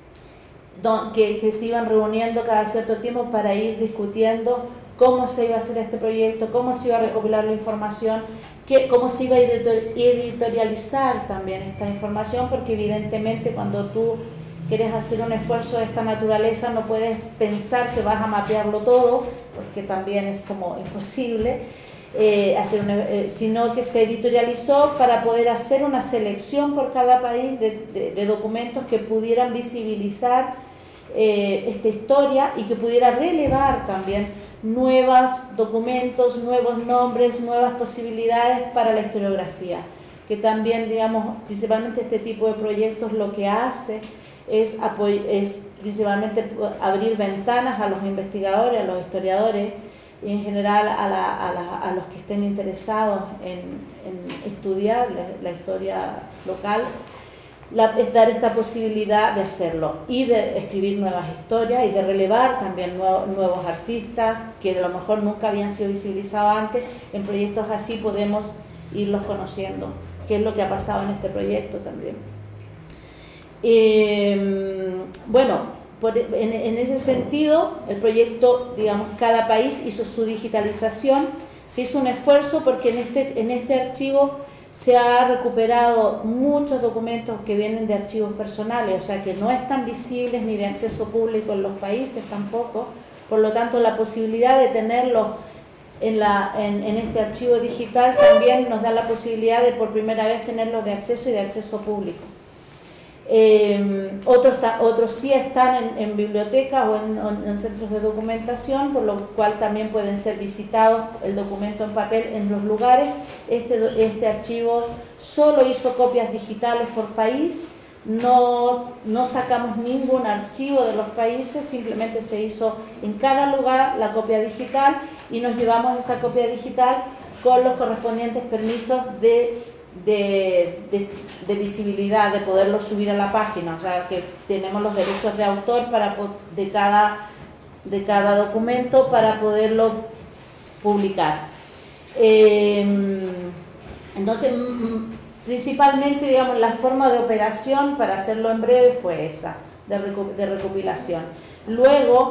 don, que, que se iban reuniendo cada cierto tiempo para ir discutiendo cómo se iba a hacer este proyecto, cómo se iba a recopilar la información, que, cómo se iba a editorializar también esta información, porque evidentemente cuando tú quieres hacer un esfuerzo de esta naturaleza no puedes pensar que vas a mapearlo todo, porque también es como imposible, eh, hacer una, eh, sino que se editorializó para poder hacer una selección por cada país de, de, de documentos que pudieran visibilizar eh, esta historia y que pudiera relevar también nuevos documentos, nuevos nombres, nuevas posibilidades para la historiografía, que también, digamos, principalmente este tipo de proyectos lo que hace es, es principalmente abrir ventanas a los investigadores, a los historiadores y en general a, la, a, la, a los que estén interesados en, en estudiar la, la historia local, la, es dar esta posibilidad de hacerlo y de escribir nuevas historias y de relevar también nuevo, nuevos artistas que a lo mejor nunca habían sido visibilizados antes. En proyectos así podemos irlos conociendo, que es lo que ha pasado en este proyecto también. Eh, bueno, por, en, en ese sentido, el proyecto, digamos, cada país hizo su digitalización, se hizo un esfuerzo porque en este, en este archivo se ha recuperado muchos documentos que vienen de archivos personales, o sea que no están visibles ni de acceso público en los países tampoco, por lo tanto la posibilidad de tenerlos en, la, en, en este archivo digital también nos da la posibilidad de por primera vez tenerlos de acceso y de acceso público. Eh, otros, otros sí están en, en bibliotecas o en, en centros de documentación, por lo cual también pueden ser visitados el documento en papel en los lugares. Este, este archivo solo hizo copias digitales por país, no, no sacamos ningún archivo de los países, simplemente se hizo en cada lugar la copia digital y nos llevamos esa copia digital con los correspondientes permisos de De, de, de visibilidad, de poderlo subir a la página, o sea que tenemos los derechos de autor para, de, cada, de cada documento para poderlo publicar. Eh, entonces, principalmente, digamos, la forma de operación, para hacerlo en breve, fue esa, de, de recopilación. Luego,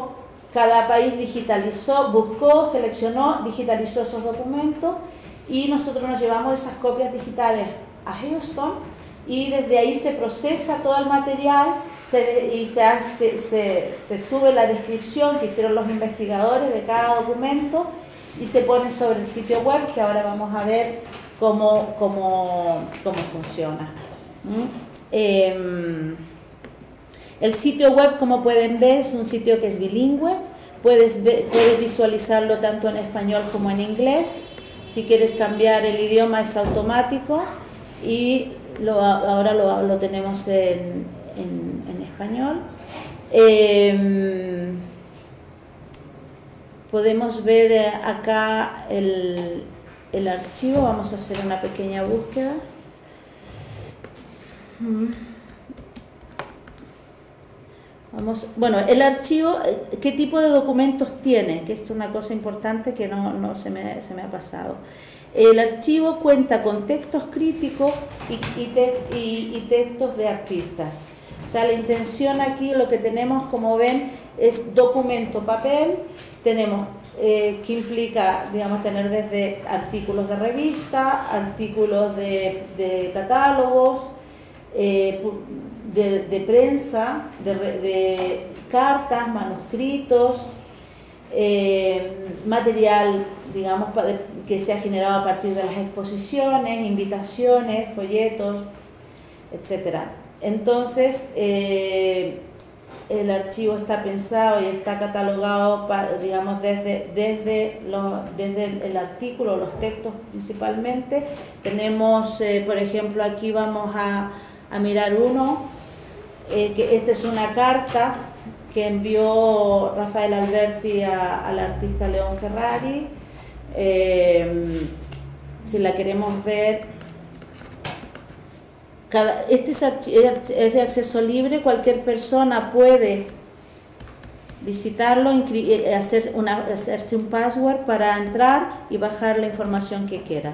cada país digitalizó, buscó, seleccionó, digitalizó esos documentos y nosotros nos llevamos esas copias digitales a Houston y desde ahí se procesa todo el material se, y se, hace, se, se sube la descripción que hicieron los investigadores de cada documento y se pone sobre el sitio web, que ahora vamos a ver cómo, cómo, cómo funciona. ¿Mm? Eh, el sitio web, como pueden ver, es un sitio que es bilingüe, puedes, ver, puedes visualizarlo tanto en español como en inglés. Si quieres cambiar el idioma es automático y lo, ahora lo, lo tenemos en, en, en español. Eh, podemos ver acá el, el archivo, vamos a hacer una pequeña búsqueda. Vamos, bueno, el archivo, ¿qué tipo de documentos tiene? Que es una cosa importante que no, no se, me, se me ha pasado. El archivo cuenta con textos críticos y, y, te, y, y textos de artistas. O sea, la intención aquí, lo que tenemos, como ven, es documento, papel. Tenemos eh, que implica, digamos, tener desde artículos de revista, artículos de, de catálogos, eh, de, de prensa, de, de cartas, manuscritos, eh, material, digamos, que se ha generado a partir de las exposiciones, invitaciones, folletos, etcétera. Entonces, eh, el archivo está pensado y está catalogado, para, digamos, desde, desde, los, desde el artículo, los textos principalmente. Tenemos, eh, por ejemplo, aquí vamos a, a mirar uno, eh, que esta es una carta que envió Rafael Alberti a, al artista León Ferrari. Eh, si la queremos ver, cada, este es, es de acceso libre, cualquier persona puede visitarlo, hacer una, hacerse un password para entrar y bajar la información que quiera.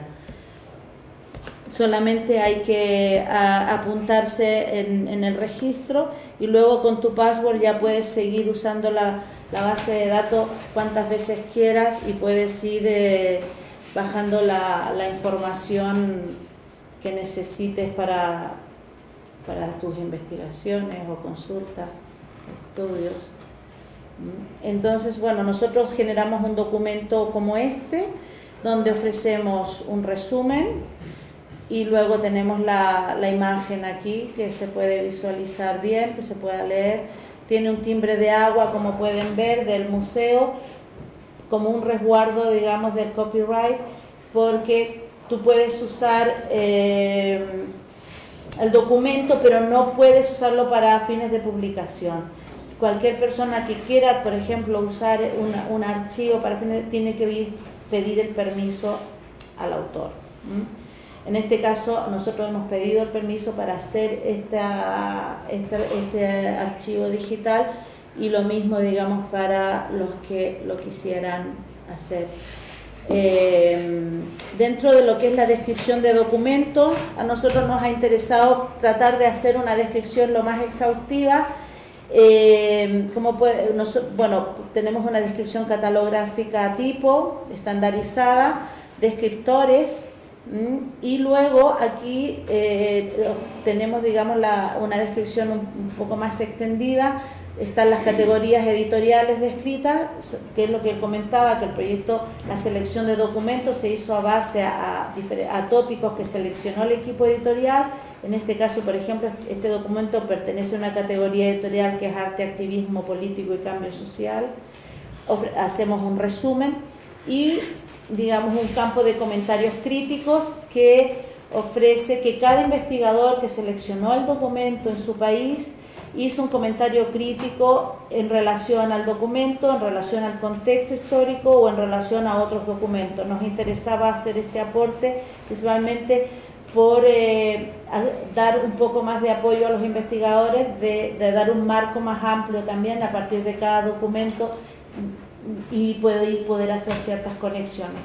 Solamente hay que a, apuntarse en, en el registro y luego con tu password ya puedes seguir usando la, la base de datos cuantas veces quieras y puedes ir eh, bajando la, la información que necesites para, para tus investigaciones o consultas, estudios. Entonces, bueno, nosotros generamos un documento como este, donde ofrecemos un resumen y luego tenemos la, la imagen aquí que se puede visualizar bien, que se pueda leer. Tiene un timbre de agua, como pueden ver, del museo, como un resguardo, digamos, del copyright, porque tú puedes usar eh, el documento, pero no puedes usarlo para fines de publicación. Cualquier persona que quiera, por ejemplo, usar una, un archivo para fines, tiene que pedir el permiso al autor. ¿Mm? En este caso, nosotros hemos pedido el permiso para hacer esta, esta, este archivo digital y lo mismo, digamos, para los que lo quisieran hacer. Eh, dentro de lo que es la descripción de documentos, a nosotros nos ha interesado tratar de hacer una descripción lo más exhaustiva. Eh, como puede, nos, bueno, tenemos una descripción catalográfica tipo, estandarizada, descriptores, ¿m? Y luego aquí eh, tenemos, digamos, la, una descripción un, un poco más extendida. Están las categorías editoriales descritas, que es lo que él comentaba, que el proyecto, la selección de documentos se hizo a base a, a, a tópicos que seleccionó el equipo editorial. En este caso, por ejemplo, este documento pertenece a una categoría editorial que es arte, activismo político y cambio social. Hacemos un resumen y, digamos, un campo de comentarios críticos que ofrece que cada investigador que seleccionó el documento en su país hizo un comentario crítico en relación al documento, en relación al contexto histórico o en relación a otros documentos. Nos interesaba hacer este aporte principalmente por eh, dar un poco más de apoyo a los investigadores, de, de dar un marco más amplio también a partir de cada documento y poder, poder hacer ciertas conexiones.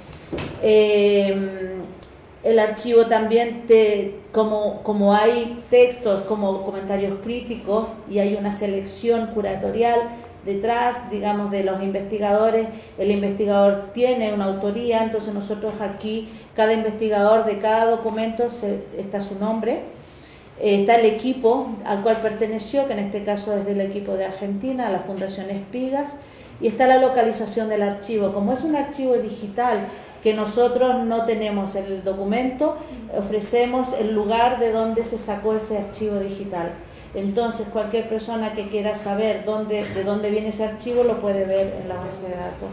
Eh, el archivo también, te, como, como hay textos como comentarios críticos y hay una selección curatorial detrás, digamos, de los investigadores. El investigador tiene una autoría, entonces nosotros aquí, cada investigador de cada documento se, está su nombre. Eh, está el equipo al cual perteneció, que en este caso es del equipo de Argentina, la Fundación Espigas, y está la localización del archivo. Como es un archivo digital que nosotros no tenemos el documento, ofrecemos el lugar de donde se sacó ese archivo digital. Entonces cualquier persona que quiera saber dónde, de dónde viene ese archivo lo puede ver en la base de datos.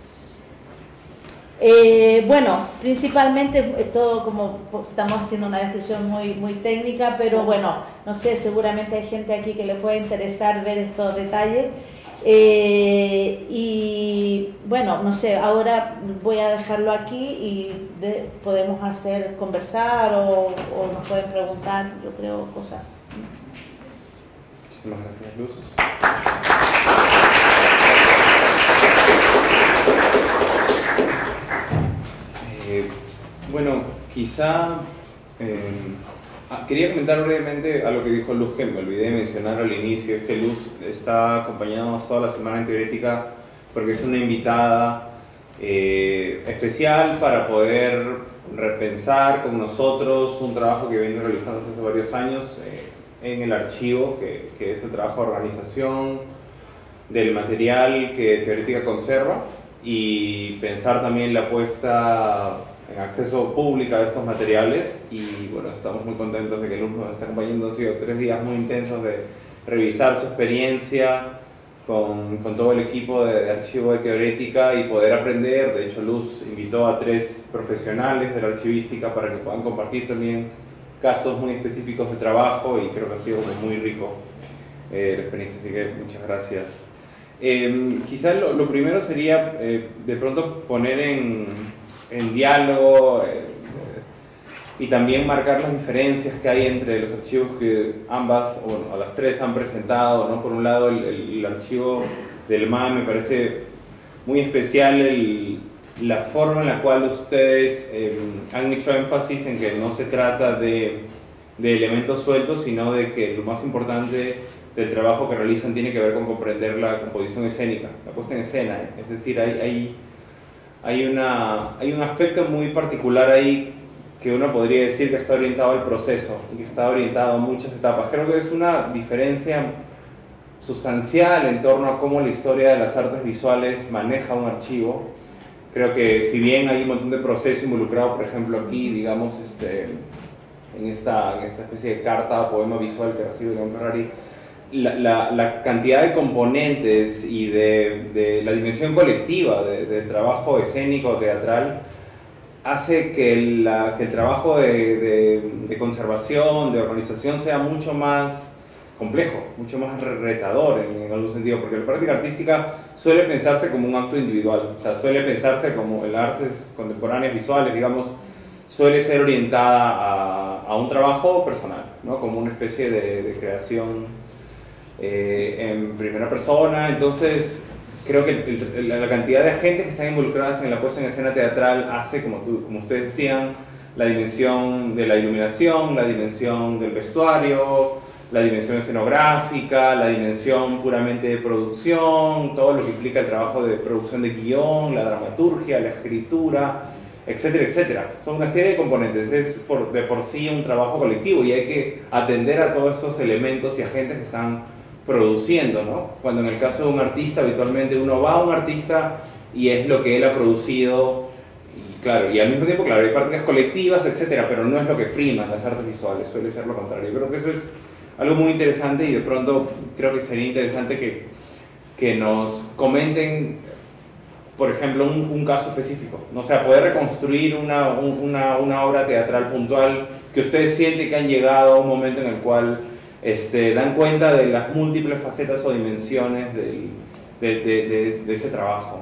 Eh, bueno, principalmente todo, como estamos haciendo una descripción muy, muy técnica, pero bueno, no sé, seguramente hay gente aquí que le puede interesar ver estos detalles. Eh, y bueno, no sé, ahora voy a dejarlo aquí y de, podemos hacer conversar o, o nos pueden preguntar, yo creo, cosas. Muchísimas gracias, Luz. Eh, bueno, quizá eh, ah, quería comentar brevemente algo que dijo Luz, que me olvidé de mencionar al inicio. Es que Luz está acompañándonos toda la semana en Teorética porque es una invitada eh, especial para poder repensar con nosotros un trabajo que viene realizándose hace varios años eh, en el archivo, que, que es el trabajo de organización del material que Teorética conserva, y pensar también la puesta en acceso público de estos materiales. Y bueno, estamos muy contentos de que Luz nos esté acompañando. Han sido tres días muy intensos de revisar su experiencia con, con todo el equipo de, de archivo de Teorética y poder aprender. De hecho, Luz invitó a tres profesionales de la archivística para que puedan compartir también casos muy específicos de trabajo, y creo que ha sido muy rico eh, la experiencia, así que muchas gracias. Eh, quizás lo, lo primero sería eh, de pronto poner en, en diálogo eh, y también marcar las diferencias que hay entre los archivos que ambas, o bueno, las tres han presentado, ¿no? Por un lado, el, el, el archivo del M A M me parece muy especial el, la forma en la cual ustedes eh, han hecho énfasis en que no se trata de, de elementos sueltos, sino de que lo más importante del trabajo que realizan tiene que ver con comprender la composición escénica, la puesta en escena. Es decir, hay, hay, hay, una, hay un aspecto muy particular ahí que uno podría decir que está orientado al proceso y que está orientado a muchas etapas. Creo que es una diferencia sustancial en torno a cómo la historia de las artes visuales maneja un archivo. Creo que si bien hay un montón de proceso involucrado, por ejemplo aquí, digamos, este, en, esta, en esta especie de carta o poema visual que recibe León Ferrari, La, la, la cantidad de componentes y de, de la dimensión colectiva de, de trabajo escénico, teatral, hace que, la, que el trabajo de, de, de conservación, de organización sea mucho más complejo, mucho más retador en, en algún sentido, porque la práctica artística suele pensarse como un acto individual, o sea, suele pensarse como el artes contemporáneas visuales, digamos, suele ser orientada a, a un trabajo personal, ¿no? Como una especie de, de creación Eh, en primera persona. Entonces creo que el, el, la cantidad de agentes que están involucradas en la puesta en escena teatral hace, como, tú, como ustedes decían, la dimensión de la iluminación, la dimensión del vestuario, la dimensión escenográfica, la dimensión puramente de producción, todo lo que implica el trabajo de producción de guión, la dramaturgia, la escritura, etcétera, etcétera. Son una serie de componentes, es por, de por sí un trabajo colectivo, y hay que atender a todos estos elementos y agentes que están produciendo, ¿no? Cuando en el caso de un artista, habitualmente uno va a un artista y es lo que él ha producido, y claro, y al mismo tiempo, claro, hay prácticas colectivas, etcétera, pero no es lo que prima en las artes visuales, suele ser lo contrario. Yo creo que eso es algo muy interesante, y de pronto creo que sería interesante que, que nos comenten, por ejemplo, un, un caso específico, ¿no? O sea, poder reconstruir una, una, una obra teatral puntual que ustedes sienten que han llegado a un momento en el cual Este, dan cuenta de las múltiples facetas o dimensiones del, de, de, de, de ese trabajo.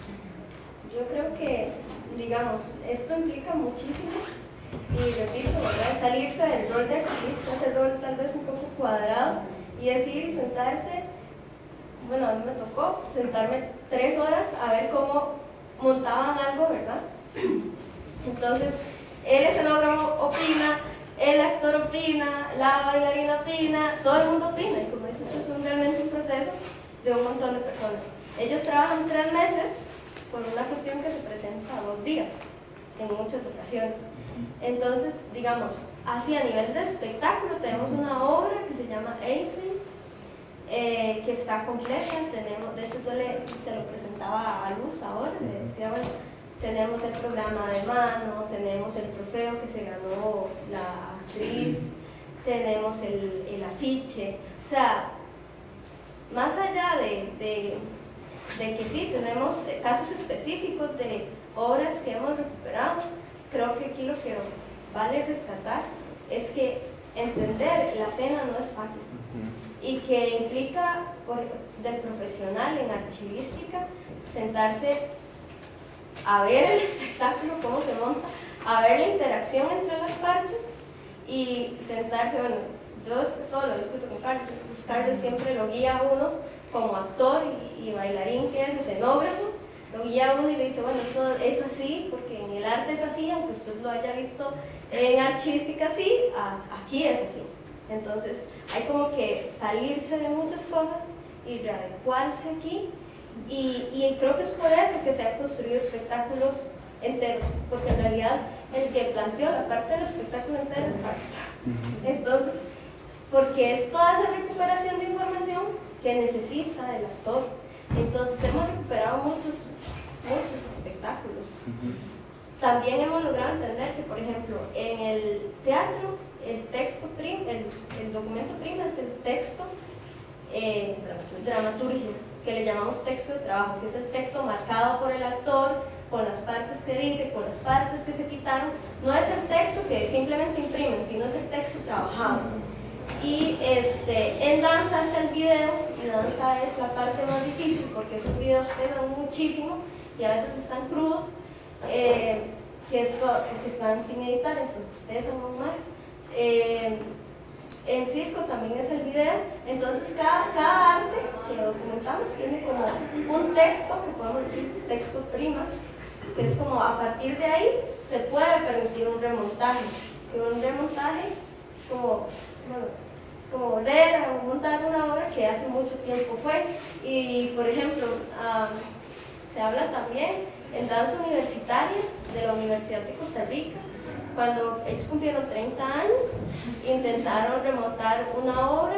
Yo creo que, digamos, esto implica muchísimo, y repito, ¿verdad? Salirse del rol de artista, ese rol tal vez un poco cuadrado, y decir y sentarse. Bueno, a mí me tocó sentarme tres horas a ver cómo montaban algo, ¿verdad? Entonces, el escenógrafo opina, el actor opina, la bailarina opina, todo el mundo opina, y como dices, esto es un, realmente un proceso de un montón de personas. Ellos trabajan tres meses por una cuestión que se presenta dos días, en muchas ocasiones. Entonces, digamos, así a nivel de espectáculo tenemos una obra que se llama Eisen, eh, que está completa. Tenemos, de hecho yo le, se lo presentaba a Luz ahora, le decía, bueno, tenemos el programa de mano, tenemos el trofeo que se ganó la actriz, tenemos el, el afiche, o sea, más allá de, de, de que sí, tenemos casos específicos de obras que hemos recuperado, creo que aquí lo que vale rescatar es que entender la escena no es fácil y que implica por, del profesional en archivística sentarse a ver el espectáculo, cómo se monta, a ver la interacción entre las partes y sentarse, bueno, yo todo lo discuto con Carlos, entonces Carlos siempre lo guía a uno como actor y, y bailarín que es escenógrafo, lo guía a uno y le dice, bueno, esto es así, porque en el arte es así, aunque usted lo haya visto en archivística así, a, aquí es así. Entonces hay como que salirse de muchas cosas y readecuarse aquí, y, y creo que es por eso que se han construido espectáculos enteros, porque en realidad el que planteó la parte del espectáculo entero es Carlos. Entonces, porque es toda esa recuperación de información que necesita el actor. Entonces hemos recuperado muchos, muchos espectáculos. También hemos logrado entender que, por ejemplo, en el teatro, el texto prim, el, el documento prima es el texto eh, dramaturgia, que le llamamos texto de trabajo, que es el texto marcado por el actor, con las partes que dice, con las partes que se quitaron. No es el texto que simplemente imprimen, sino es el texto trabajado. Y este, en danza es el video, y danza es la parte más difícil porque esos videos pesan muchísimo y a veces están crudos, eh, que, es, que están sin editar, entonces pesan aún más. Eh, en circo también es el video, entonces cada, cada arte que documentamos tiene como un texto, que podemos decir texto prima, que es como a partir de ahí se puede permitir un remontaje, que un remontaje es como, bueno, es como volver a montar una obra que hace mucho tiempo fue. Y por ejemplo, um, se habla también en danza universitaria de la Universidad de Costa Rica. Cuando ellos cumplieron treinta años, intentaron remontar una obra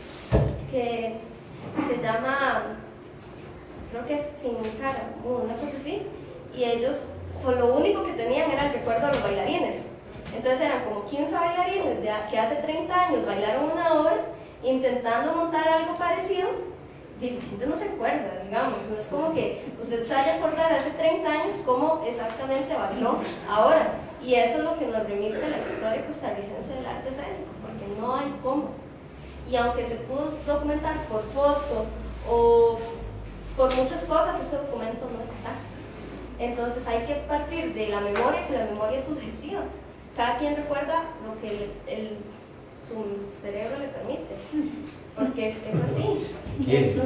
que se llama, creo que es Sin Cara, una cosa así, y ellos, so, lo único que tenían era el recuerdo de los bailarines. Entonces eran como quince bailarines de, que hace treinta años bailaron una obra intentando montar algo parecido. Y la gente no se acuerda, digamos, no es como que usted se vaya a acordar hace treinta años cómo exactamente bailó ahora. Y eso es lo que nos remite a la historia costarricense del arte escénico, porque no hay cómo. Y aunque se pudo documentar por foto o por muchas cosas, ese documento no está. Entonces hay que partir de la memoria, que la memoria es subjetiva. Cada quien recuerda lo que el, el, su cerebro le permite, porque es, es así. ¿Quién?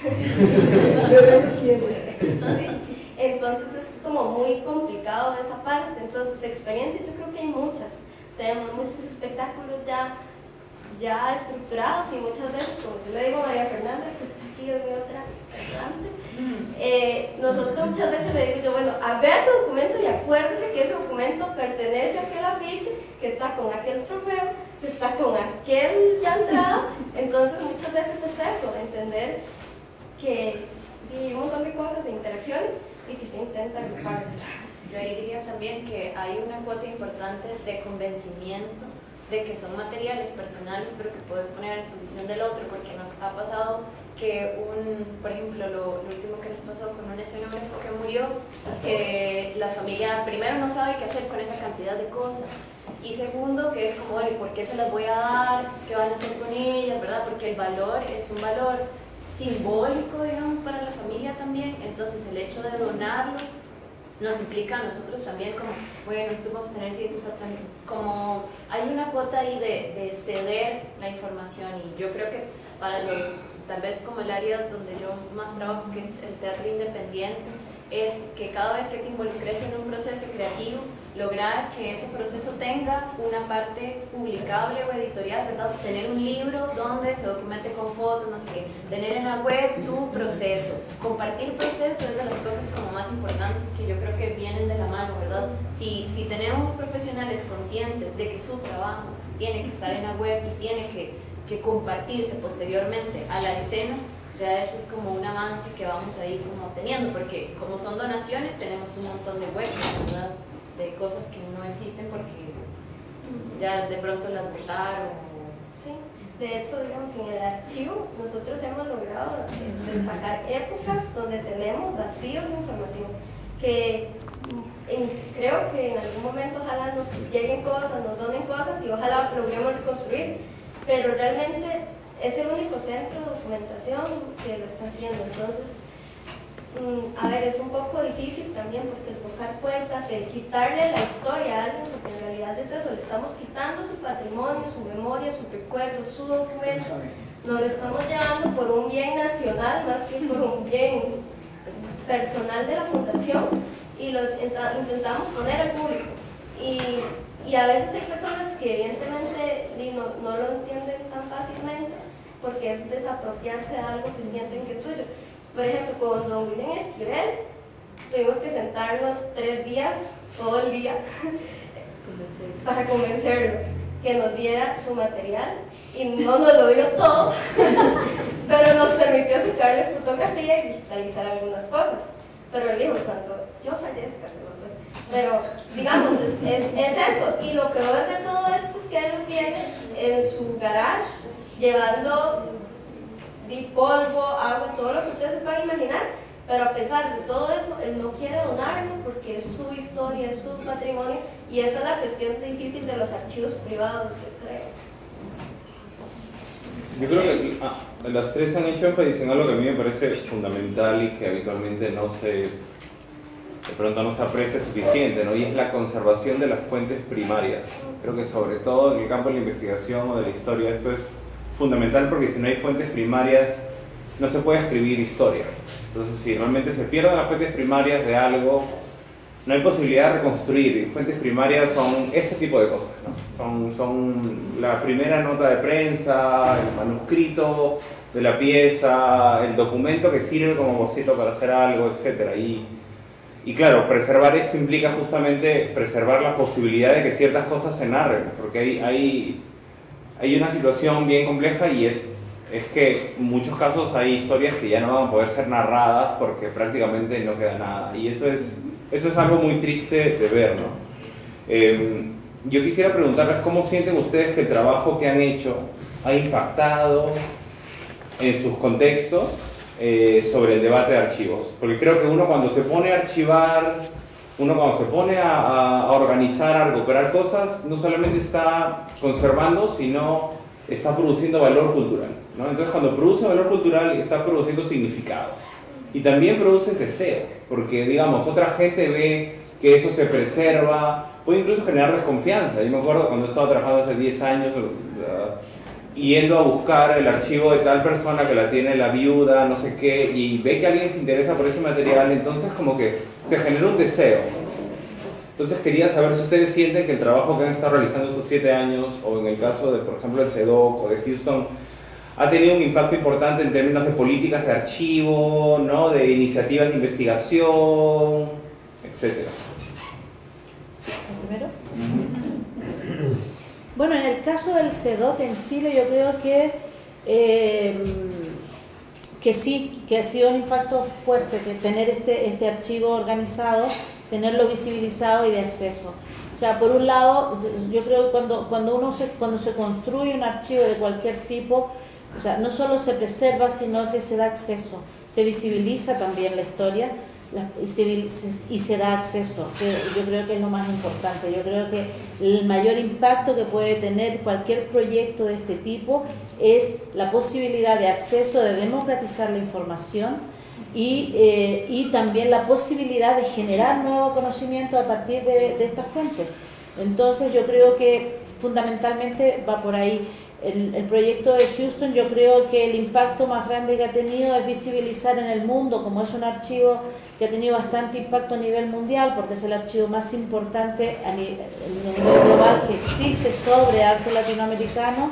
Entonces, entonces es como muy complicado esa parte. Entonces experiencias yo creo que hay muchas. Tenemos muchos espectáculos ya, ya estructurados y muchas veces, como yo le digo a María Fernanda, que está aquí, es mi otra cantante, eh, nosotros muchas veces le digo yo, bueno, vea ese documento y acuérdese que ese documento pertenece a aquel afiche, que está con aquel trofeo, que está con aquella entrada. Entonces muchas veces es eso, entender que hay un montón de cosas, de interacciones, y que se intenta agruparlas. Yo ahí diría también que hay una cuota importante de convencimiento de que son materiales personales, pero que puedes poner a disposición del otro, porque nos ha pasado que un, por ejemplo, lo, lo último que nos pasó con un escenógrafo que murió, que la familia primero no sabe qué hacer con esa cantidad de cosas, y segundo que es como, ¿y por qué se las voy a dar? ¿Qué van a hacer con ellas? ¿Verdad? Porque el valor es un valor simbólico, digamos, para la familia también. Entonces el hecho de donarlo nos implica a nosotros también como, bueno, esto vamos a tener cierto tratamiento, como hay una cuota ahí de, de ceder la información. Y yo creo que para los, tal vez como el área donde yo más trabajo, que es el teatro independiente, es que cada vez que te involucres en un proceso creativo, lograr que ese proceso tenga una parte publicable o editorial, ¿verdad? Tener un libro donde se documente con fotos, no sé qué, tener en la web tu proceso, compartir proceso es de las cosas como más importantes que yo creo que vienen de la mano, ¿verdad? Si, si tenemos profesionales conscientes de que su trabajo tiene que estar en la web y tiene que, que compartirse posteriormente a la escena, ya eso es como un avance que vamos a ir como teniendo, porque como son donaciones tenemos un montón de huecos, ¿verdad? De cosas que no existen porque ya de pronto las botaron. Sí, de hecho, digamos, en el archivo nosotros hemos logrado destacar épocas donde tenemos vacíos de información, que en, creo que en algún momento ojalá nos lleguen cosas, nos donen cosas y ojalá logremos reconstruir, pero realmente es el único centro de documentación que lo está haciendo. Entonces, a ver, es un poco difícil también porque el tocar puertas, el quitarle la historia a alguien, porque en realidad es eso, le estamos quitando su patrimonio, su memoria, su recuerdo, su documento, nos lo estamos llevando por un bien nacional más que por un bien personal de la fundación y los intentamos poner al público. Y, y a veces hay personas que evidentemente no, no lo entienden tan fácilmente porque es desapropiarse de algo que sienten que es suyo. Por ejemplo, con don William Esquivel tuvimos que sentarnos tres días, todo el día, para convencerlo que nos diera su material y no nos lo dio todo, pero nos permitió sacarle fotografía y digitalizar algunas cosas. Pero él dijo, cuando yo fallezca se lo doy. Pero, digamos, es, es, es eso. Y lo peor de todo esto es que él lo tiene en su garage, llevando de polvo, agua, todo lo que ustedes se puedan imaginar, pero a pesar de todo eso, él no quiere donarlo porque es su historia, es su patrimonio, y esa es la cuestión difícil de los archivos privados, yo creo. Yo creo que ah, las tres han hecho énfasis en algo que a mí me parece fundamental y que habitualmente no se, de pronto no se aprecia suficiente, ¿no? Y es la conservación de las fuentes primarias. Creo que sobre todo en el campo de la investigación o de la historia esto es fundamental porque si no hay fuentes primarias no se puede escribir historia. Entonces si realmente se pierden las fuentes primarias de algo, no hay posibilidad de reconstruir. Fuentes primarias son ese tipo de cosas, ¿no? Son, son la primera nota de prensa, el manuscrito de la pieza, el documento que sirve como boceto para hacer algo, etcétera. Y, y claro, preservar esto implica justamente preservar la posibilidad de que ciertas cosas se narren, porque hay, hay, hay una situación bien compleja y es, es que en muchos casos hay historias que ya no van a poder ser narradas porque prácticamente no queda nada. Y eso es, eso es algo muy triste de ver, ¿no? Eh, yo quisiera preguntarles cómo sienten ustedes que el trabajo que han hecho ha impactado en sus contextos eh, sobre el debate de archivos. Porque creo que uno cuando se pone a archivar, uno cuando se pone a, a, a organizar, a recuperar cosas, no solamente está conservando, sino está produciendo valor cultural, ¿no? Entonces cuando produce valor cultural está produciendo significados. Y también produce deseo, porque digamos, otra gente ve que eso se preserva, puede incluso generar desconfianza. Yo me acuerdo cuando estaba trabajando hace diez años, uh, yendo a buscar el archivo de tal persona que la tiene la viuda, no sé qué, y ve que alguien se interesa por ese material, entonces como que se genera un deseo. Entonces quería saber si ustedes sienten que el trabajo que han estado realizando estos siete años, o en el caso de, por ejemplo, el C E D O C o de Houston, ha tenido un impacto importante en términos de políticas de archivo, ¿no? De iniciativas de investigación, etcétera. ¿Primero? Bueno, en el caso del C E D O C en Chile yo creo que, eh, que sí, que ha sido un impacto fuerte, que tener este, este archivo organizado, tenerlo visibilizado y de acceso. O sea, por un lado, yo creo que cuando, cuando, uno se, cuando se construye un archivo de cualquier tipo, o sea, no solo se preserva, sino que se da acceso, se visibiliza también la historia la, y, se, y se da acceso, que yo creo que es lo más importante. Yo creo que el mayor impacto que puede tener cualquier proyecto de este tipo es la posibilidad de acceso, de democratizar la información y, eh, y también la posibilidad de generar nuevo conocimiento a partir de, de esta fuente. Entonces yo creo que fundamentalmente va por ahí. el, el proyecto de Houston, yo creo que el impacto más grande que ha tenido es visibilizar en el mundo, como es un archivo que ha tenido bastante impacto a nivel mundial, porque es el archivo más importante a nivel, a nivel global que existe sobre arte latinoamericano,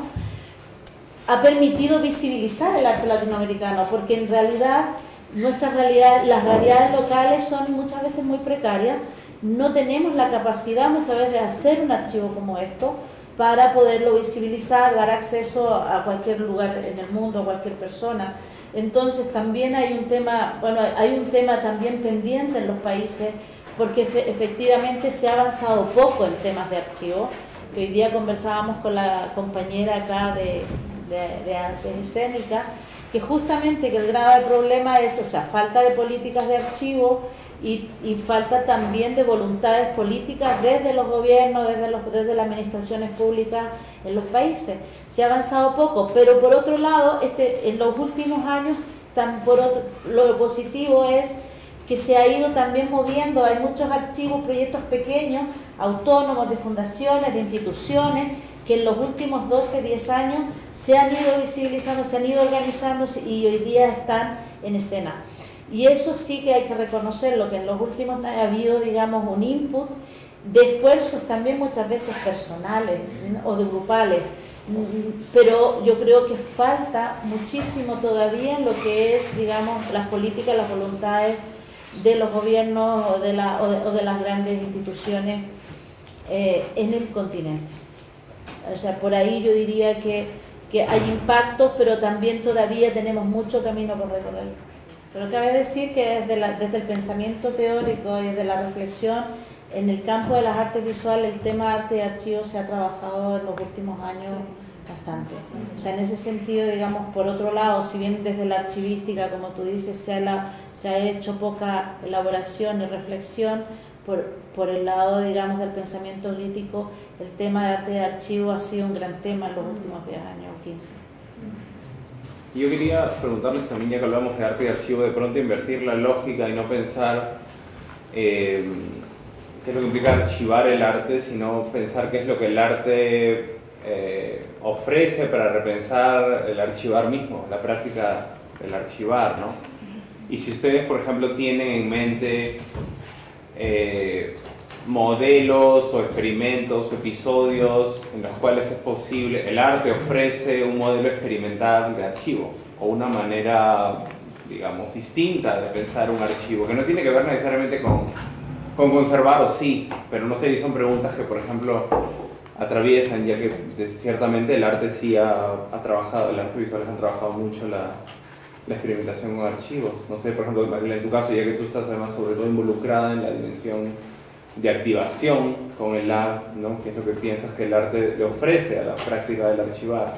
ha permitido visibilizar el arte latinoamericano, porque en realidad nuestras realidades, las realidades locales son muchas veces muy precarias, no tenemos la capacidad muchas veces de hacer un archivo como esto para poderlo visibilizar, dar acceso a cualquier lugar en el mundo, a cualquier persona. Entonces también hay un tema, bueno, hay un tema también pendiente en los países, porque efectivamente se ha avanzado poco en temas de archivo. Hoy día conversábamos con la compañera acá de, de, de artes escénicas, que justamente que el grave problema es, o sea, falta de políticas de archivo y, y falta también de voluntades políticas desde los gobiernos, desde, los, desde las administraciones públicas en los países. Se ha avanzado poco, pero por otro lado, este, en los últimos años, tan por otro, lo positivo es que se ha ido también moviendo, hay muchos archivos, proyectos pequeños, autónomos, de fundaciones, de instituciones, que en los últimos doce, diez años se han ido visibilizando, se han ido organizándose y hoy día están en escena. Y eso sí que hay que reconocerlo, que en los últimos ha habido, digamos, un input de esfuerzos también muchas veces personales o de grupales, pero yo creo que falta muchísimo todavía en lo que es, digamos, las políticas, las voluntades de los gobiernos o de, la, o de, o de las grandes instituciones eh, en el continente. O sea, por ahí yo diría que, que hay impactos, pero también todavía tenemos mucho camino por recorrer. Pero cabe decir que desde, la, desde el pensamiento teórico y desde la reflexión, en el campo de las artes visuales, el tema arte y archivo se ha trabajado en los últimos años bastante. O sea, en ese sentido, digamos, por otro lado, si bien desde la archivística, como tú dices, se ha, la, se ha hecho poca elaboración y reflexión, por, por el lado, digamos, del pensamiento crítico, el tema de arte y archivo ha sido un gran tema en los últimos diez años o quince. Yo quería preguntarles también, ya que hablamos de arte y archivo, de pronto invertir la lógica y no pensar eh, qué es lo que implica archivar el arte, sino pensar qué es lo que el arte eh, ofrece para repensar el archivar mismo, la práctica del archivar, ¿no? Y si ustedes, por ejemplo, tienen en mente eh, modelos o experimentos o episodios en los cuales es posible, el arte ofrece un modelo experimental de archivo o una manera, digamos, distinta de pensar un archivo, que no tiene que ver necesariamente con, con conservar o sí, pero no sé si son preguntas que, por ejemplo, atraviesan, ya que de, ciertamente el arte sí ha, ha trabajado, el arte visual ha trabajado mucho la, la experimentación con archivos. No sé, por ejemplo, Mariela, en tu caso, ya que tú estás además sobre todo involucrada en la dimensión de activación con el lab, ¿no? ¿Qué es lo que piensas que el arte le ofrece a la práctica del archivar?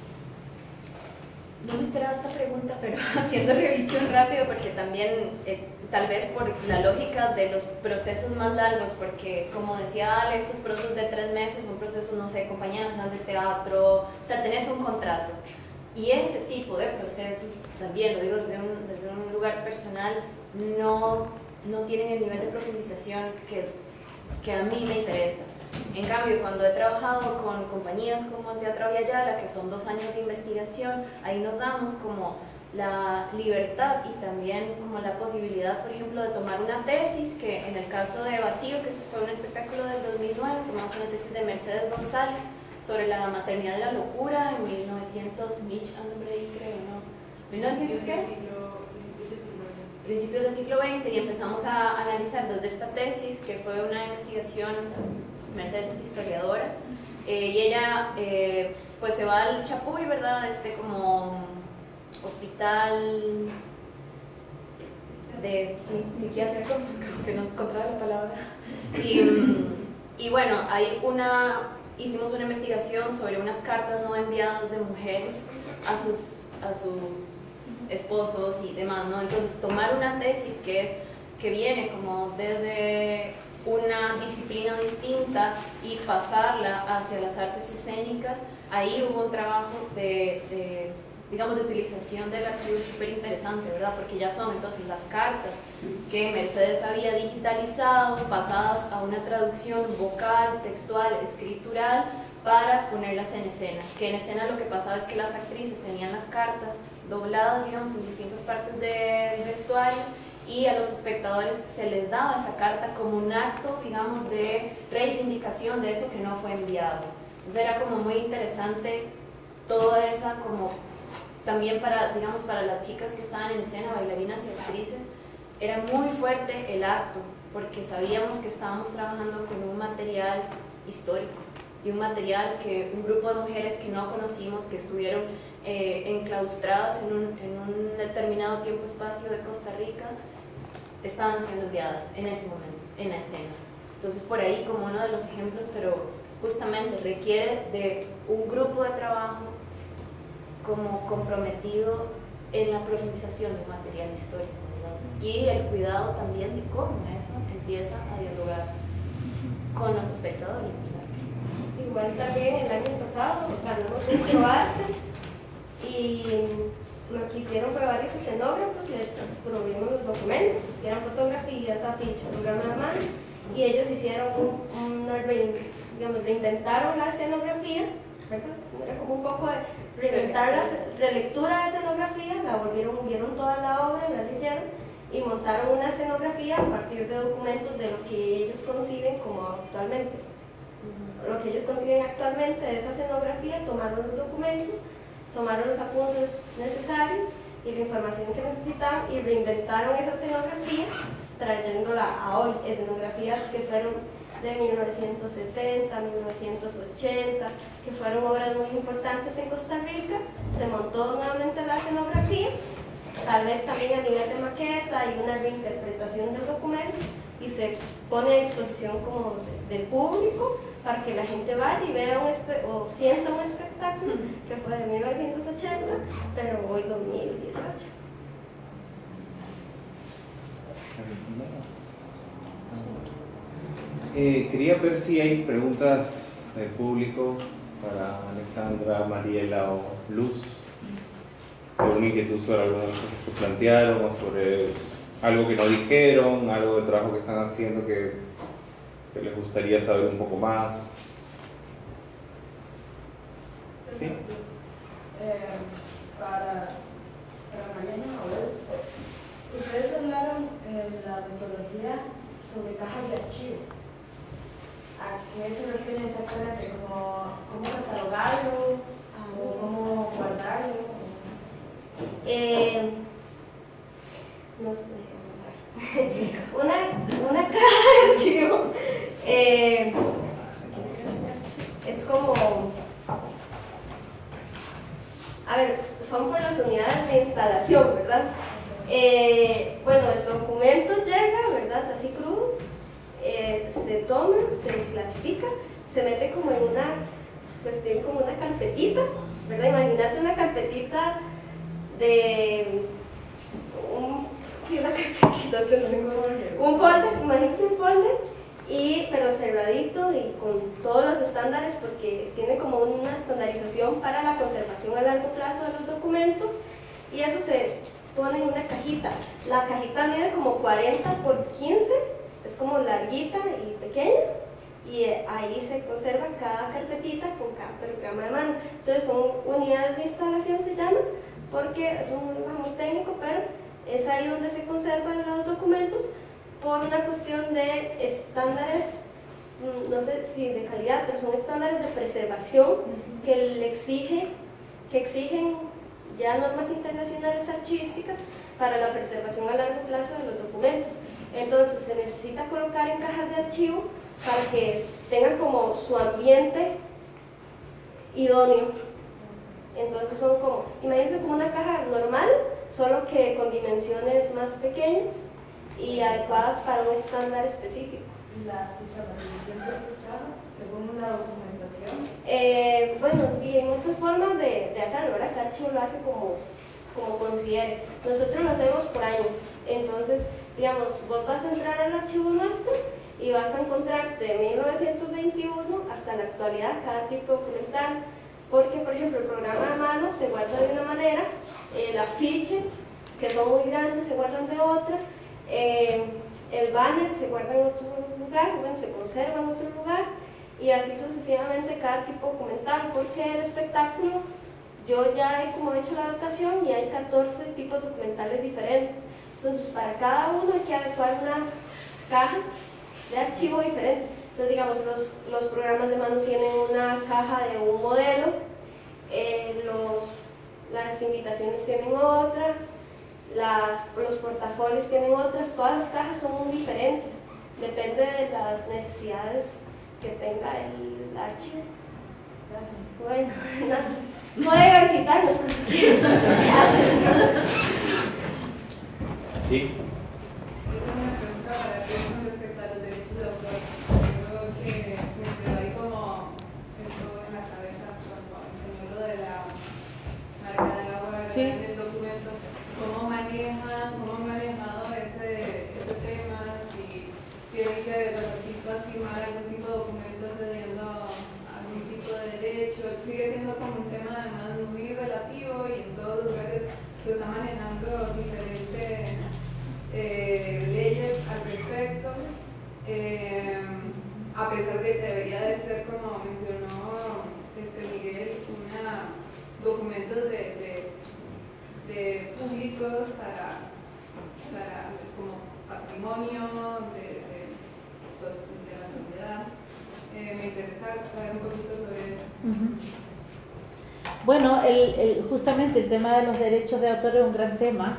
No me esperaba esta pregunta, pero haciendo revisión rápido, porque también, eh, tal vez por la lógica de los procesos más largos, porque como decía Ale, estos procesos de tres meses, un proceso, no sé, compañía nacional de teatro, o sea, tenés un contrato. Y ese tipo de procesos, también lo digo desde un, desde un lugar personal, no... no tienen el nivel de profundización que, que a mí me interesa. En cambio, cuando he trabajado con compañías como el Teatro Aviala, que son dos años de investigación, ahí nos damos como la libertad y también como la posibilidad, por ejemplo, de tomar una tesis, que en el caso de Vacío, que fue un espectáculo del dos mil nueve, tomamos una tesis de Mercedes González sobre la maternidad de la locura en mil novecientos, Mitch and Bray, creo, ¿no? ¿mil novecientos qué? Principios del siglo veinte, y empezamos a analizar desde esta tesis, que fue una investigación, Mercedes es historiadora, eh, y ella eh, pues se va al Chapuy, ¿verdad? Este como hospital de sí, psiquiátrico, pues como que no encontraba la palabra, y, y bueno, hay una, hicimos una investigación sobre unas cartas no enviadas de mujeres a sus, a sus esposos y demás, ¿no? Entonces tomar una tesis que es que viene como desde una disciplina distinta y pasarla hacia las artes escénicas, ahí hubo un trabajo de, de digamos, de utilización del archivo súper interesante, ¿verdad? Porque ya son entonces las cartas que Mercedes había digitalizado, pasadas a una traducción vocal, textual, escritural, para ponerlas en escena, que en escena lo que pasaba es que las actrices tenían las cartas dobladas, digamos, en distintas partes del vestuario, y a los espectadores se les daba esa carta como un acto, digamos, de reivindicación de eso que no fue enviado. Entonces era como muy interesante toda esa, como también para, digamos, para las chicas que estaban en escena, bailarinas y actrices, era muy fuerte el acto, porque sabíamos que estábamos trabajando con un material histórico y un material que un grupo de mujeres que no conocimos, que estuvieron eh, enclaustradas en un, en un determinado tiempo-espacio de Costa Rica, estaban siendo enviadas en ese momento, en la escena. Entonces por ahí como uno de los ejemplos, pero justamente requiere de un grupo de trabajo como comprometido en la profundización del material histórico, ¿verdad? Y el cuidado también de cómo eso empieza a dialogar con los espectadores, ¿verdad? Igual también el año pasado ganamos un ProArtes y lo que hicieron fue varios escenógrafos, les provimos los documentos, que eran fotografías, afiches, programa de mano, y ellos hicieron un, una re, digamos, reinventaron la escenografía, ¿verdad? Era como un poco de reinventar la relectura de escenografía, la volvieron, vieron toda la obra, la leyeron y montaron una escenografía a partir de documentos de lo que ellos conciben como actualmente. Lo que ellos conciben actualmente de esa escenografía, tomaron los documentos, tomaron los apuntes necesarios y la información que necesitaban y reinventaron esa escenografía trayéndola a hoy. Escenografías que fueron de mil novecientos setenta, mil novecientos ochenta, que fueron obras muy importantes en Costa Rica. Se montó nuevamente la escenografía, tal vez también a nivel de maqueta y una reinterpretación del documento, y se pone a disposición como de, del público para que la gente vaya y vea un o sienta un espectáculo que fue de mil novecientos ochenta, pero hoy dos mil dieciocho. Eh, quería ver si hay preguntas del público para Alexandra, Mariela o Luz, alguna inquietud sobre alguna de las cosas que plantearon o sobre algo que no dijeron, algo del trabajo que están haciendo que, que les gustaría saber un poco más. ¿Sí? Eh, para, para Mariana, ustedes hablaron en la metodología sobre cajas de archivo. ¿A qué se refiere exactamente? ¿Cómo, cómo catalogarlo? ¿O cómo guardarlo? Eh, no sé, vamos a ver. una, una caja de archivo eh, es como, a ver, son por las unidades de instalación, ¿verdad? Eh, bueno, el documento llega, ¿verdad? Así crudo, eh, se toma, se clasifica, se mete como en una cuestión, como una carpetita, ¿verdad? Imagínate una carpetita de un, sí, una carpetita, un folder, imagínense un folder, y, pero cerradito y con todos los estándares, porque tiene como una estandarización para la conservación a largo plazo de los documentos, y eso se pone en una cajita. La cajita mide como cuarenta por quince, es como larguita y pequeña, y ahí se conserva cada carpetita con cada programa de mano. Entonces son unidades de instalación, se llama, porque es un lenguaje muy técnico, pero es ahí donde se conservan los documentos por una cuestión de estándares, no sé si de calidad, pero son estándares de preservación que le exige, que exigen ya normas internacionales archivísticas para la preservación a largo plazo de los documentos. Entonces se necesita colocar en cajas de archivo para que tengan como su ambiente idóneo. Entonces son como, imagínense como una caja normal, solo que con dimensiones más pequeñas y adecuadas para un estándar específico. ¿La sistematización de estas cajas, según la documentación? Eh, bueno, y hay muchas formas de, de hacerlo, ¿verdad? Cada archivo lo hace como, como considere. Nosotros lo hacemos por año. Entonces, digamos, vos vas a entrar al archivo nuestro y vas a encontrarte de mil novecientos veintiuno hasta la actualidad cada tipo documental. Porque, por ejemplo, el programa de mano se guarda de una manera, el afiche, que son muy grandes, se guardan de otra, eh, el banner se guarda en otro lugar, bueno, se conserva en otro lugar, y así sucesivamente cada tipo documental, porque el espectáculo, yo ya he como hecho la adaptación y hay catorce tipos documentales diferentes. Entonces, para cada uno hay que adecuar una caja de archivo diferente. Entonces, digamos, los, los programas de mano tienen una caja de un modelo, eh, los, las invitaciones tienen otras, las, los portafolios tienen otras, todas las cajas son muy diferentes, depende de las necesidades que tenga el archivo. Gracias. Bueno, nada. Pueden visitarnos. Sí. Yo tengo una pregunta para ti con respecto a los derechos de autor. Yo creo que me quedó ahí como esto en la cabeza cuando enseñó lo de la marca de agua Sí. en el documento. ¿Cómo manejan, cómo han manejado ese, ese tema? Si tienen que los artistas firmar algún tipo de documento cediendo algún tipo de derecho. Sigue siendo como un tema además muy relativo y en todos los lugares se está manejando diferentes eh, leyes al respecto, eh, a pesar de que debería de ser, como mencionó este Miguel, una, documentos de, de, de públicos para, para como patrimonio de, de, de la sociedad. Eh, me interesa saber un poquito sobre eso. Uh-huh. Bueno, el, el, justamente el tema de los derechos de autor es un gran tema.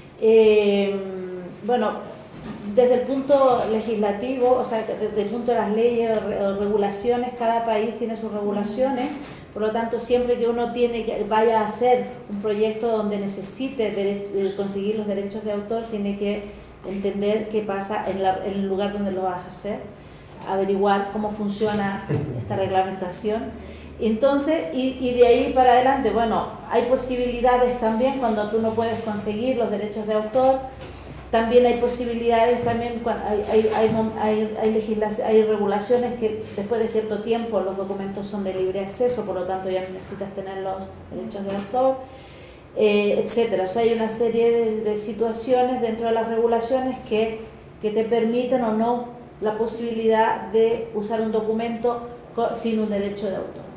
Eh, bueno, desde el punto legislativo, o sea, desde el punto de las leyes o regulaciones, cada país tiene sus regulaciones, por lo tanto, siempre que uno tiene que vaya a hacer un proyecto donde necesite de, de conseguir los derechos de autor, tiene que entender qué pasa en, la, en el lugar donde lo vas a hacer, averiguar cómo funciona esta reglamentación. Entonces, y, y de ahí para adelante, bueno, hay posibilidades también cuando tú no puedes conseguir los derechos de autor, también hay posibilidades, también hay, hay, hay, hay, hay, legislación, hay regulaciones que después de cierto tiempo los documentos son de libre acceso, por lo tanto ya necesitas tener los derechos de autor, eh, etcétera. O sea, hay una serie de, de situaciones dentro de las regulaciones que, que te permiten o no la posibilidad de usar un documento sin un derecho de autor.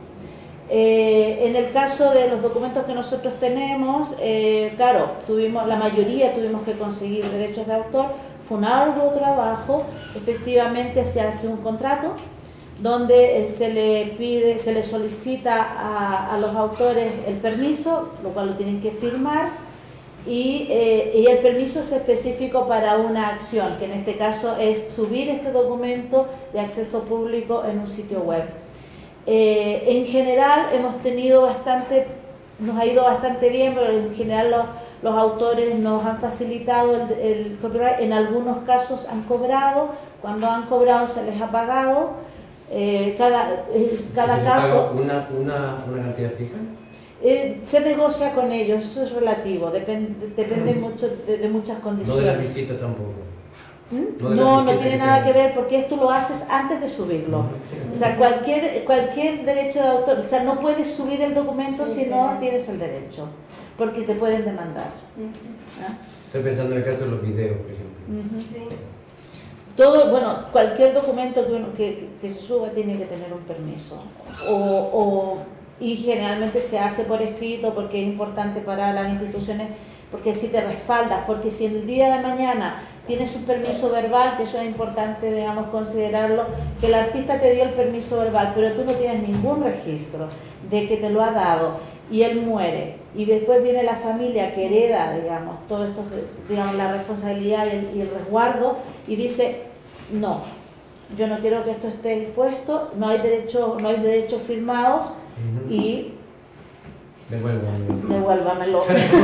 Eh, en el caso de los documentos que nosotros tenemos, eh, claro, tuvimos, la mayoría tuvimos que conseguir derechos de autor, fue un arduo trabajo, efectivamente se hace un contrato donde eh, se le pide, se le solicita a, a los autores el permiso, lo cual lo tienen que firmar, y, eh, y el permiso es específico para una acción, que en este caso es subir este documento de acceso público en un sitio web. Eh, en general hemos tenido bastante, nos ha ido bastante bien, pero en general los, los autores nos han facilitado el, el copyright, en algunos casos han cobrado, cuando han cobrado se les ha pagado, eh, cada, eh, cada ¿Se caso... paga una, una, una cantidad fija? Eh, se negocia con ellos, eso es relativo, depende, depende mucho de, de muchas condiciones. No de la visita tampoco. ¿Mm? No, No, no que tiene nada que ver porque esto lo haces antes de subirlo. O sea, cualquier, cualquier derecho de autor, o sea, no puedes subir el documento si no tienes el derecho, porque te pueden demandar. ¿Ah? Estoy pensando en el caso de los videos, por ejemplo. Uh-huh. Sí. Todo, bueno, cualquier documento que, uno, que, que se suba tiene que tener un permiso. O, o, y generalmente se hace por escrito porque es importante para las instituciones, porque si te respaldas, porque si en el día de mañana tienes un permiso verbal, que eso es importante, digamos, considerarlo, que el artista te dio el permiso verbal, pero tú no tienes ningún registro de que te lo ha dado, y él muere, y después viene la familia que hereda, digamos, todo esto, digamos, la responsabilidad y el, y el resguardo, y dice, no, yo no quiero que esto esté expuesto, no hay derecho, no hay derechos firmados, uh-huh. y devuélvamelo. Devuélvamelo.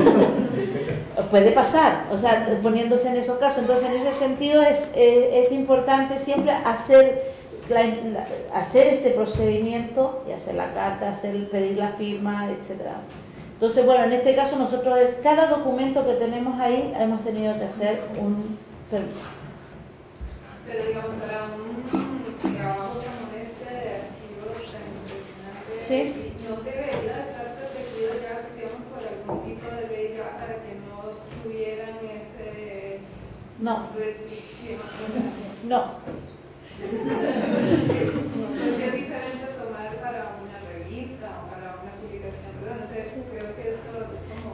Puede pasar, o sea, poniéndose en esos casos. Entonces, en ese sentido es, es, es importante siempre hacer, la, la, hacer este procedimiento y hacer la carta, hacer, pedir la firma, etcétera. Entonces, bueno, en este caso nosotros, cada documento que tenemos ahí, hemos tenido que hacer un permiso. Pero digamos, para un trabajo como este de archivos tan impresionante, ¿sí? ¿no debería estar protegido ya, digamos, por algún tipo de ley ya para que no tuvieran ese no. restricción? No. Porque es diferente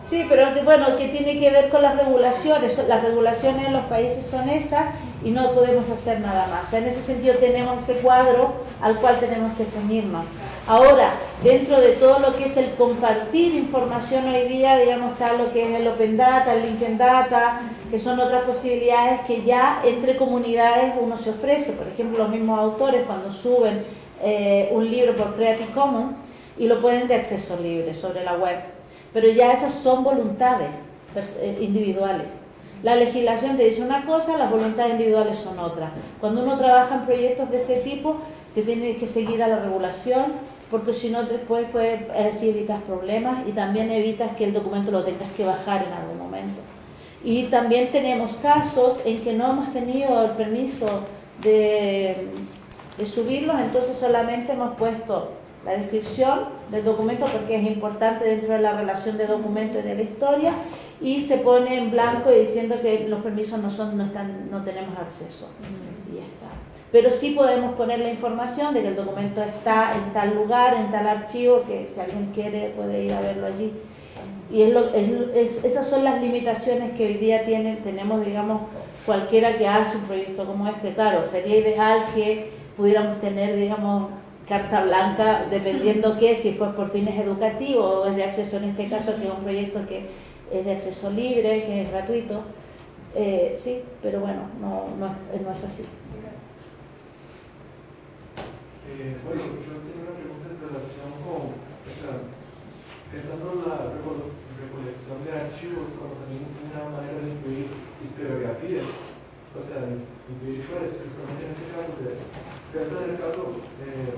Sí, pero que, bueno, que tiene que ver con las regulaciones. Las regulaciones en los países son esas y no podemos hacer nada más. O sea, en ese sentido tenemos ese cuadro al cual tenemos que ceñirnos. Ahora, dentro de todo lo que es el compartir información hoy día, digamos, está lo que es el Open Data, el Linked Data, que son otras posibilidades que ya entre comunidades uno se ofrece. Por ejemplo, los mismos autores cuando suben eh, un libro por Creative Commons y lo ponen de acceso libre sobre la web. Pero ya esas son voluntades individuales. La legislación te dice una cosa, las voluntades individuales son otra. Cuando uno trabaja en proyectos de este tipo, te tienes que seguir a la regulación, porque si no después puedes, así evitas problemas y también evitas que el documento lo tengas que bajar en algún momento. Y también tenemos casos en que no hemos tenido el permiso de, de subirlos, entonces solamente hemos puesto la descripción del documento porque es importante dentro de la relación de documento y de la historia, y se pone en blanco diciendo que los permisos no son, no están, no tenemos acceso. Y ya está. Pero sí podemos poner la información de que el documento está en tal lugar, en tal archivo, que si alguien quiere puede ir a verlo allí. Y es lo, es, es, esas son las limitaciones que hoy día tienen, tenemos, digamos, cualquiera que hace un proyecto como este. Claro, sería ideal que pudiéramos tener, digamos, carta blanca, dependiendo que si fue por fines educativos o es de acceso, en este caso, que es un proyecto que es de acceso libre, que es gratuito. Eh, sí, pero bueno, no, no, no es así. Eh, bueno, yo tengo una pregunta en relación con, o sea, pensando en la recolección de archivos como también una manera de incluir historiografías, o sea, incluir historias, principalmente en este caso, de, pensar en el caso eh,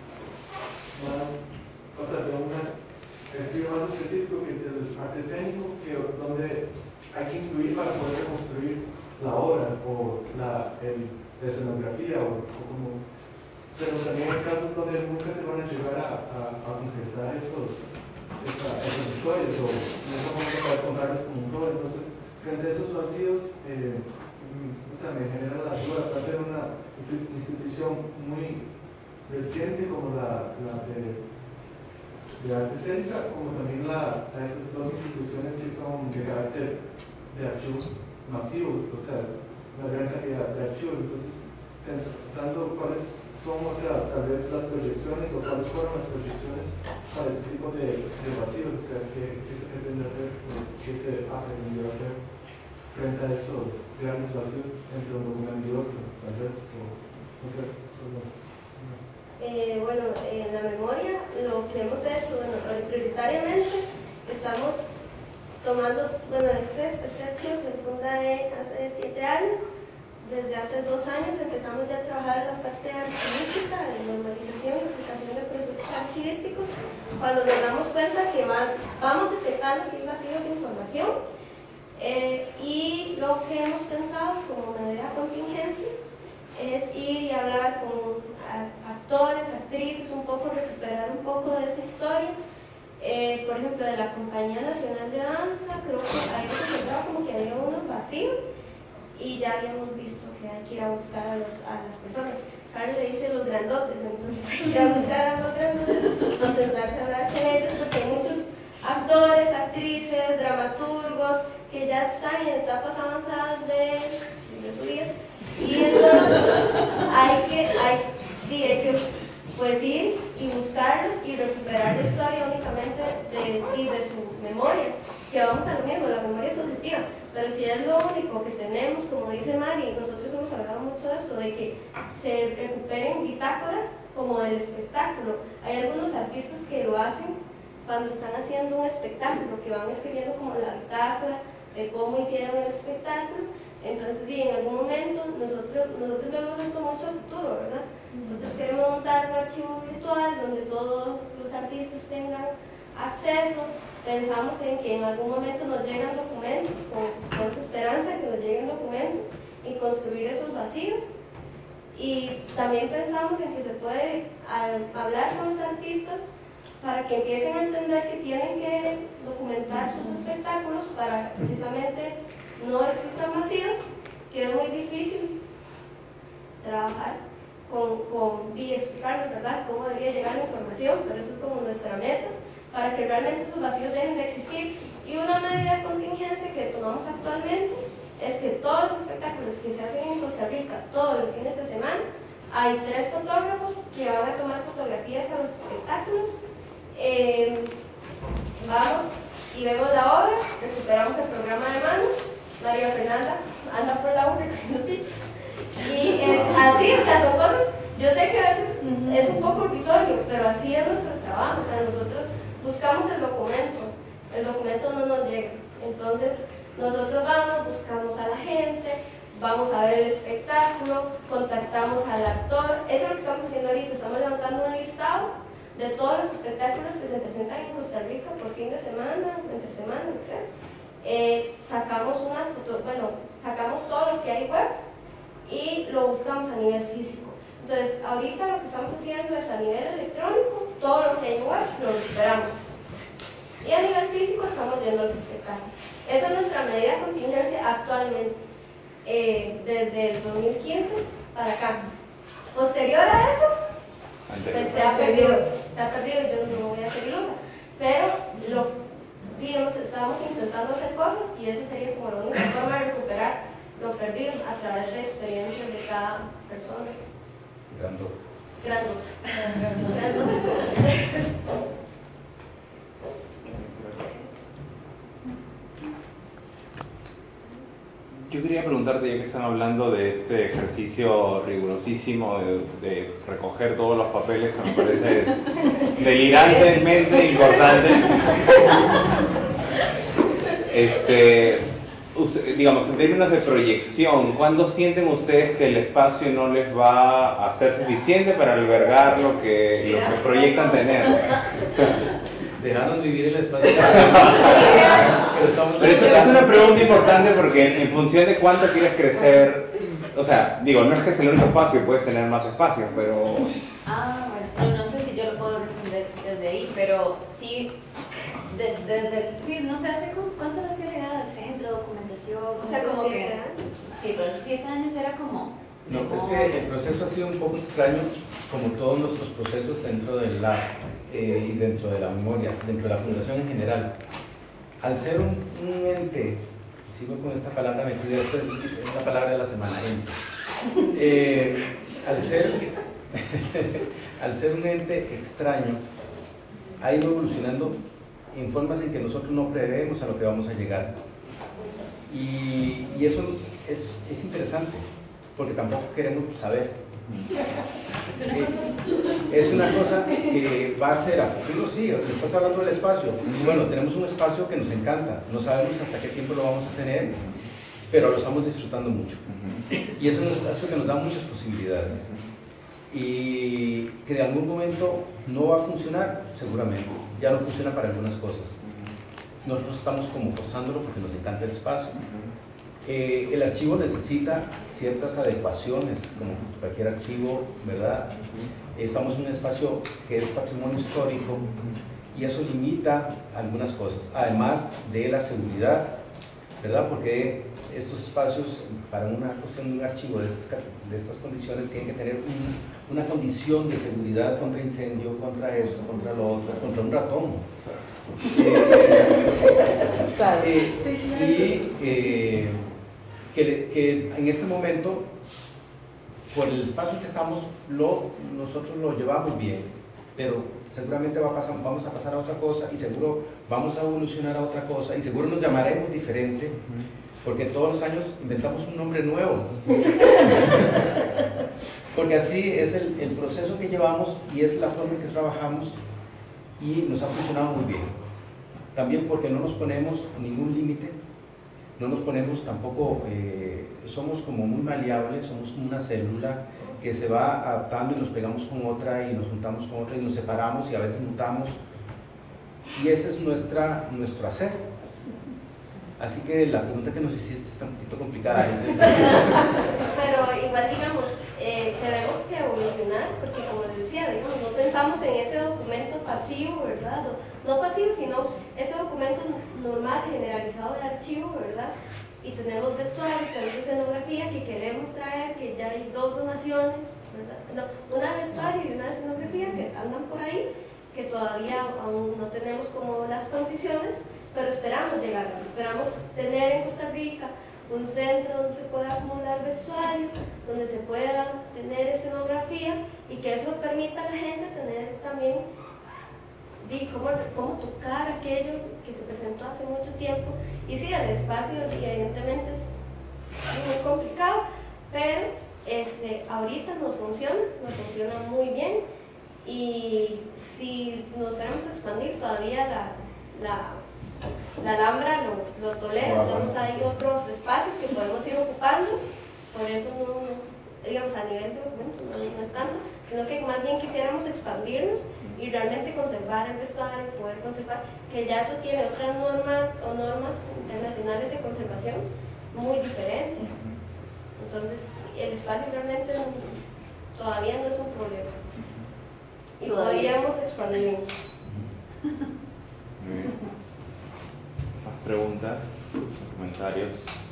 más, o sea, de un estudio más específico que es el arte escénico, que, donde hay que incluir para poder reconstruir la obra o la, el, la escenografía o, o como... Pero también hay casos donde nunca se van a llegar a, a, a concretar esos, esa, esas historias o nunca vamos a poder contarles como un todo. Entonces, frente a esos vacíos, eh, o sea, me genera la duda, aparte de una institución muy reciente como la, la de, de arte escénica, como también la, a esas dos instituciones que son de carácter de archivos masivos, o sea, es una gran cantidad de archivos. Entonces, pensando cuáles son, o sea, tal vez las proyecciones o cuáles fueron las proyecciones para ese tipo de, de vacíos, o sea, qué, qué se pretende hacer, qué se ha pretendido hacer frente a esos grandes vacíos entre un documento y otro, tal vez, o no sé, solo. Eh, bueno, en la memoria lo que hemos hecho, bueno, prioritariamente estamos tomando, bueno, este, este archivo se funda hace siete años. Desde hace dos años empezamos ya a trabajar en la parte archivística, de normalización y aplicación de procesos archivísticos, cuando nos damos cuenta que van, vamos detectando que es vacío de información, eh, y lo que hemos pensado como medida de contingencia es ir y hablar con actores, actrices, un poco recuperar un poco de esa historia. Eh, por ejemplo, de la Compañía Nacional de Danza, creo que ahí se encontraba como que había unos vacíos y ya habíamos visto que hay que ir a buscar a, los, a las personas. Carlos le dice los grandotes, entonces hay que ir a buscar a los grandotes, no sentarse a hablar con ellos, porque hay muchos actores, actrices, dramaturgos que ya están en etapas avanzadas de, de su vida, y entonces hay que, hay, hay que pues, ir y buscarlos y recuperar la historia únicamente de, y de su memoria, que vamos a lo mismo, la memoria es subjetiva. Pero si es lo único que tenemos, como dice Mari, nosotros hemos hablado mucho de esto, de que se recuperen bitácoras como del espectáculo. Hay algunos artistas que lo hacen cuando están haciendo un espectáculo, que van escribiendo como la bitácora de cómo hicieron el espectáculo. Entonces, en algún momento, nosotros, nosotros vemos esto mucho a futuro, ¿verdad? Nosotros queremos montar un archivo virtual donde todos los artistas tengan acceso. Pensamos en que en algún momento nos llegan documentos, con, con esa esperanza que nos lleguen documentos y construir esos vacíos. Y también pensamos en que se puede a, hablar con los artistas para que empiecen a entender que tienen que documentar sus espectáculos para precisamente no existan vacíos, que es muy difícil trabajar con, con y explicarles, ¿verdad?, cómo debería llegar la información, pero eso es como nuestra meta, para que realmente esos vacíos dejen de existir Y una medida de contingencia que tomamos actualmente es que todos los espectáculos que se hacen en Costa Rica todos los fines de semana, hay tres fotógrafos que van a tomar fotografías a los espectáculos. Eh, vamos y vemos la obra, recuperamos el programa de mano, María Fernanda anda por la obra recogiendo pizzas. Y es así, o sea, son cosas, yo sé que a veces es un poco irrisorio, pero así es nuestro trabajo, o sea, nosotros buscamos el documento, el documento no nos llega, entonces nosotros vamos, buscamos a la gente, vamos a ver el espectáculo, contactamos al actor, eso es lo que estamos haciendo ahorita, estamos levantando un listado de todos los espectáculos que se presentan en Costa Rica por fin de semana, entre semana, lo que sea. Eh, sacamos una foto, bueno, sacamos todo lo que hay web y lo buscamos a nivel físico. Entonces, ahorita lo que estamos haciendo es a nivel electrónico, todo lo que hay web lo recuperamos. Y a nivel físico estamos viendo los espectáculos. Esa es nuestra medida de contingencia actualmente, eh, desde el dos mil quince para acá. Posterior a eso, pues se ha perdido, se ha perdido, yo no voy a ser ilusa, pero lo digamos, estamos intentando hacer cosas y esa sería como la única forma de recuperar lo perdido a través de experiencias de cada persona. Grandote. Grandote. Grandote. Yo quería preguntarte, ya que están hablando de este ejercicio rigurosísimo de, de recoger todos los papeles, que me parece delirantemente importante. Este, usted, digamos, en términos de proyección, ¿cuándo sienten ustedes que el espacio no les va a ser suficiente para albergar lo que, lo que proyectan tener? Dejarnos vivir el espacio. Pero estamos Pero es, es una pregunta importante porque en función de cuánto quieres crecer, o sea, digo, no es que es el único espacio, puedes tener más espacios, pero... Ah, bueno, no, no sé si yo lo puedo responder desde ahí, pero sí, desde, de, de, sí, no sé, hace como, ¿cuánto nació la idea del centro de documentación? O sea, como que, sí, pero hace siete años era como... No, es que el proceso ha sido un poco extraño, como todos nuestros procesos dentro del lab eh, y dentro de la memoria, dentro de la fundación en general. Al ser un, un ente, sigo con esta palabra metida, esta es la palabra de la semana, ente. Eh, al, ser, al ser un ente extraño, ha ido evolucionando en formas en que nosotros no prevemos a lo que vamos a llegar. Y, y eso es, es interesante, porque tampoco queremos saber. Es una cosa, es una cosa que va a ser a futuro, sí, estás hablando del espacio. Bueno, tenemos un espacio que nos encanta, no sabemos hasta qué tiempo lo vamos a tener, pero lo estamos disfrutando mucho. Y es un espacio que nos da muchas posibilidades. Y que de algún momento no va a funcionar, seguramente. Ya no funciona para algunas cosas. Nosotros estamos como forzándolo porque nos encanta el espacio. Eh, el archivo necesita ciertas adecuaciones, como cualquier archivo, ¿verdad? Estamos en un espacio que es patrimonio histórico y eso limita algunas cosas, además de la seguridad, ¿verdad? Porque estos espacios, para una cuestión de un archivo de estas, de estas condiciones, tienen que tener un, una condición de seguridad contra incendio, contra esto, contra lo otro, contra un ratón. Eh, Claro. eh, y eh, que, que en este momento, por el espacio que estamos, lo, nosotros lo llevamos bien, pero seguramente va a pasar, vamos a pasar a otra cosa y seguro vamos a evolucionar a otra cosa y seguro nos llamaremos diferente, porque todos los años inventamos un nombre nuevo. Porque así es el, el proceso que llevamos y es la forma en que trabajamos y nos ha funcionado muy bien. También porque no nos ponemos ningún límite, no nos ponemos tampoco, eh, somos como muy maleables, somos como una célula que se va adaptando y nos pegamos con otra y nos juntamos con otra y nos separamos y a veces mutamos. Y ese es nuestra, nuestro hacer. Así que la pregunta que nos hiciste está un poquito complicada. Pero igual, digamos, eh, tenemos que evolucionar, porque como les decía, digamos, no pensamos en ese documento pasivo, ¿verdad? No, no pasivo, sino ese documento normal, generalizado de archivo, ¿verdad? Y tenemos vestuario, tenemos escenografía que queremos traer, que ya hay dos donaciones, ¿verdad? No, una de vestuario y una de escenografía que andan por ahí, que todavía aún no tenemos como las condiciones, pero esperamos llegar, esperamos tener en Costa Rica un centro donde se pueda acumular vestuario, donde se pueda tener escenografía y que eso permita a la gente tener también y cómo, cómo tocar aquello que se presentó hace mucho tiempo. Y sí, el espacio evidentemente es muy complicado, pero este, ahorita nos funciona, nos funciona muy bien, y si nos queremos expandir todavía la, la, la Alhambra lo, lo tolera, tenemos ahí otros espacios que podemos ir ocupando, por eso no, digamos, a nivel de documento no, no es tanto, sino que más bien quisiéramos expandirnos y realmente conservar el vestuario, poder conservar, que ya eso tiene otras normas o normas internacionales de conservación muy diferentes. Entonces, el espacio realmente todavía no es un problema. Y Todavía. podríamos expandirnos. Muy bien. ¿Más preguntas? ¿Comentarios?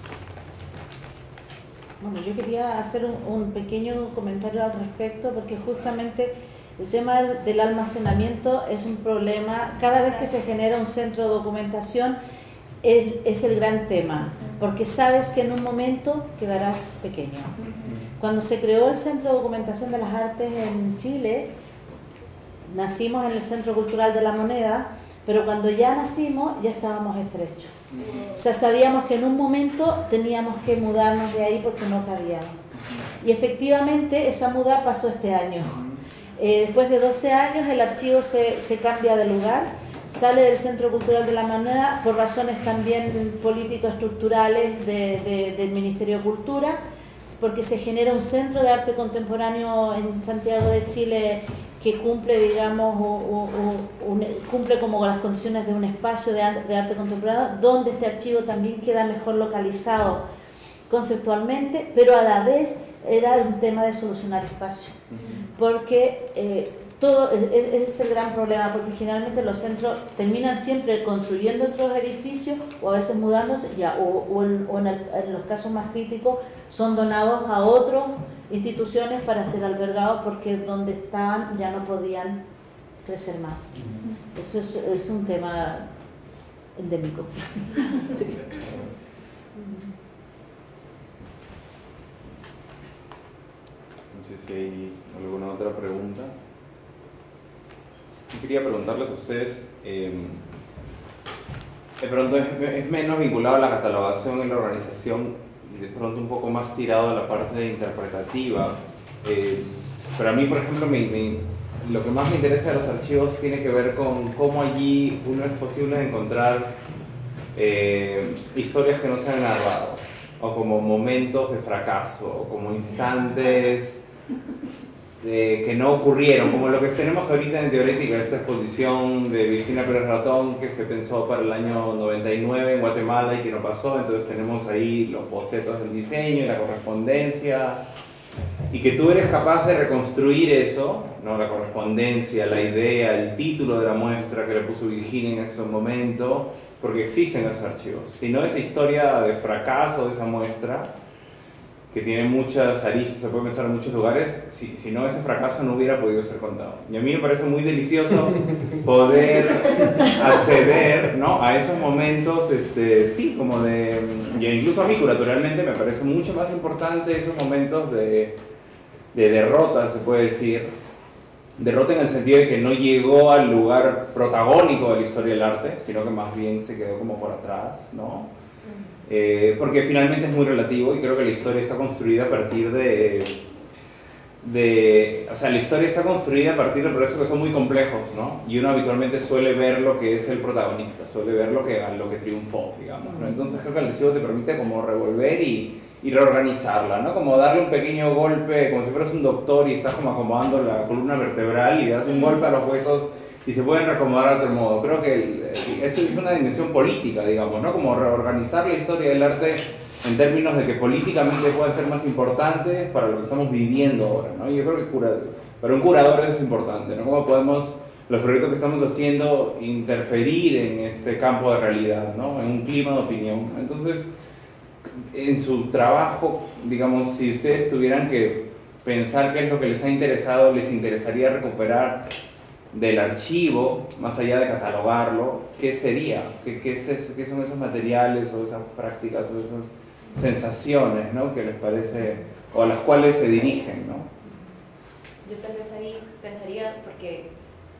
Bueno, yo quería hacer un, un pequeño comentario al respecto, porque justamente el tema del, del almacenamiento es un problema. Cada vez que se genera un centro de documentación es, es el gran tema, porque sabes que en un momento quedarás pequeño. Cuando se creó el Centro de Documentación de las Artes en Chile, nacimos en el Centro Cultural de la Moneda, pero cuando ya nacimos ya estábamos estrechos. O sea, sabíamos que en un momento teníamos que mudarnos de ahí porque no cabíamos. Y efectivamente esa muda pasó este año. Eh, después de doce años el archivo se, se cambia de lugar, sale del Centro Cultural de la Moneda por razones también político-estructurales de, de, del Ministerio de Cultura, porque se genera un centro de arte contemporáneo en Santiago de Chile que cumple, digamos, o, o, o, un, cumple como las condiciones de un espacio de, de arte contemporáneo, donde este archivo también queda mejor localizado conceptualmente, pero a la vez era un tema de solucionar espacio, porque eh, todo ese es el gran problema, porque generalmente los centros terminan siempre construyendo otros edificios o a veces mudándose, ya, o, o, en, o en, el, en los casos más críticos son donados a otras instituciones para ser albergados porque donde estaban ya no podían crecer más. Eso es, es un tema endémico. Sí. No sé si hay alguna otra pregunta. Yo quería preguntarles a ustedes, eh, de pronto es, es menos vinculado a la catalogación y la organización y de pronto un poco más tirado a la parte interpretativa, eh, pero a mí, por ejemplo, me, me, lo que más me interesa de los archivos tiene que ver con cómo allí uno es posible encontrar eh, historias que no se han narrado, o como momentos de fracaso, o como instantes Eh, que no ocurrieron, como lo que tenemos ahorita en Teorética, esta exposición de Virginia Pérez Ratón que se pensó para el año noventa y nueve en Guatemala y que no pasó, entonces tenemos ahí los bocetos del diseño y la correspondencia, y que tú eres capaz de reconstruir eso, ¿no? La correspondencia, la idea, el título de la muestra que le puso Virginia en ese momento, porque existen esos archivos. Si no, esa historia de fracaso de esa muestra, que tiene muchas aristas, se puede pensar en muchos lugares, si, si no, ese fracaso no hubiera podido ser contado. Y a mí me parece muy delicioso poder acceder, ¿no?, a esos momentos, este, sí, como de... Y incluso a mí, curatorialmente, me parece mucho más importante esos momentos de, de derrota, se puede decir. Derrota en el sentido de que no llegó al lugar protagónico de la historia del arte, sino que más bien se quedó como por atrás, ¿no? Eh, porque finalmente es muy relativo y creo que la historia está construida a partir de, de... O sea, la historia está construida a partir de procesos que son muy complejos, ¿no? Y uno habitualmente suele ver lo que es el protagonista, suele ver lo que, lo que triunfó, digamos, ¿no? Entonces creo que el archivo te permite como revolver y, y reorganizarla, ¿no? Como darle un pequeño golpe, como si fueras un doctor y estás como acomodando la columna vertebral y le das un golpe a los huesos y se pueden reacomodar de otro modo. Creo que el, eso es una dimensión política, digamos, ¿no? Como reorganizar la historia del arte en términos de que políticamente puedan ser más importantes para lo que estamos viviendo ahora, ¿no? Yo creo que cura, para un curador eso es importante, ¿no? Cómo podemos, los proyectos que estamos haciendo, interferir en este campo de realidad, ¿no? En un clima de opinión. Entonces, en su trabajo, digamos, si ustedes tuvieran que pensar qué es lo que les ha interesado, les interesaría recuperar, del archivo, más allá de catalogarlo, ¿qué sería? ¿Qué, qué, es eso? ¿Qué son esos materiales o esas prácticas o esas sensaciones, ¿no? que les parece, o a las cuales se dirigen, ¿no? Yo tal vez ahí pensaría, porque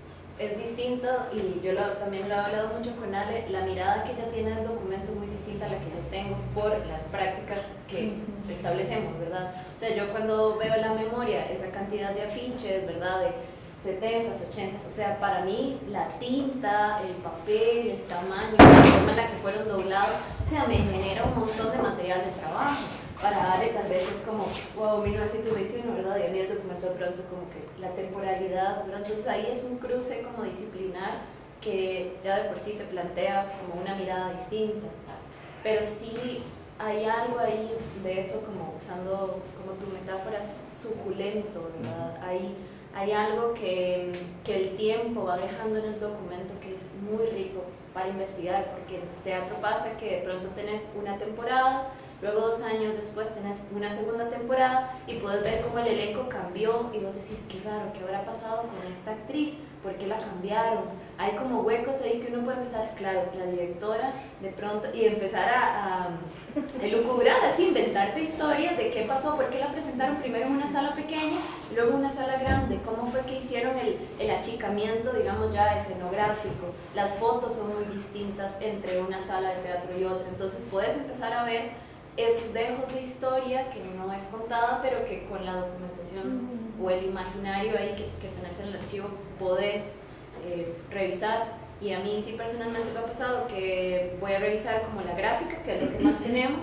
es distinto, y yo lo, también lo he hablado mucho con Ale, la mirada que ella tiene del documento es muy distinta a la que yo tengo por las prácticas que establecemos, ¿verdad? O sea, yo cuando veo la memoria, esa cantidad de afiches, ¿verdad? De setentas, ochentas, o sea, para mí la tinta, el papel, el tamaño, la forma en la que fueron doblados, o sea, me genera un montón de material de trabajo. Para Ale tal vez es como, wow, mil novecientos veintiuno, ¿verdad? Y a mí el documento de pronto como que la temporalidad, ¿verdad? Entonces ahí es un cruce como disciplinar que ya de por sí te plantea como una mirada distinta. Pero sí hay algo ahí de eso, como usando como tu metáfora, suculento, ¿verdad? Hay, hay algo que, que el tiempo va dejando en el documento que es muy rico para investigar, porque en teatro pasa que de pronto tenés una temporada, luego dos años después tenés una segunda temporada y puedes ver cómo el elenco cambió y vos decís, qué raro, ¿qué habrá pasado con esta actriz? ¿Por qué la cambiaron? Hay como huecos ahí que uno puede empezar, claro, la directora de pronto, y empezar a, a elucubrar, así, inventarte historias de qué pasó, por qué la presentaron primero en una sala pequeña y luego en una sala grande, cómo fue que hicieron el, el achicamiento, digamos ya escenográfico. Las fotos son muy distintas entre una sala de teatro y otra, entonces puedes empezar a ver esos dejos de historia que no es contada, pero que con la documentación mm. o el imaginario ahí que, que tenés en el archivo podés eh, revisar. Y a mí sí personalmente me ha pasado que voy a revisar como la gráfica, que es lo que más tenemos,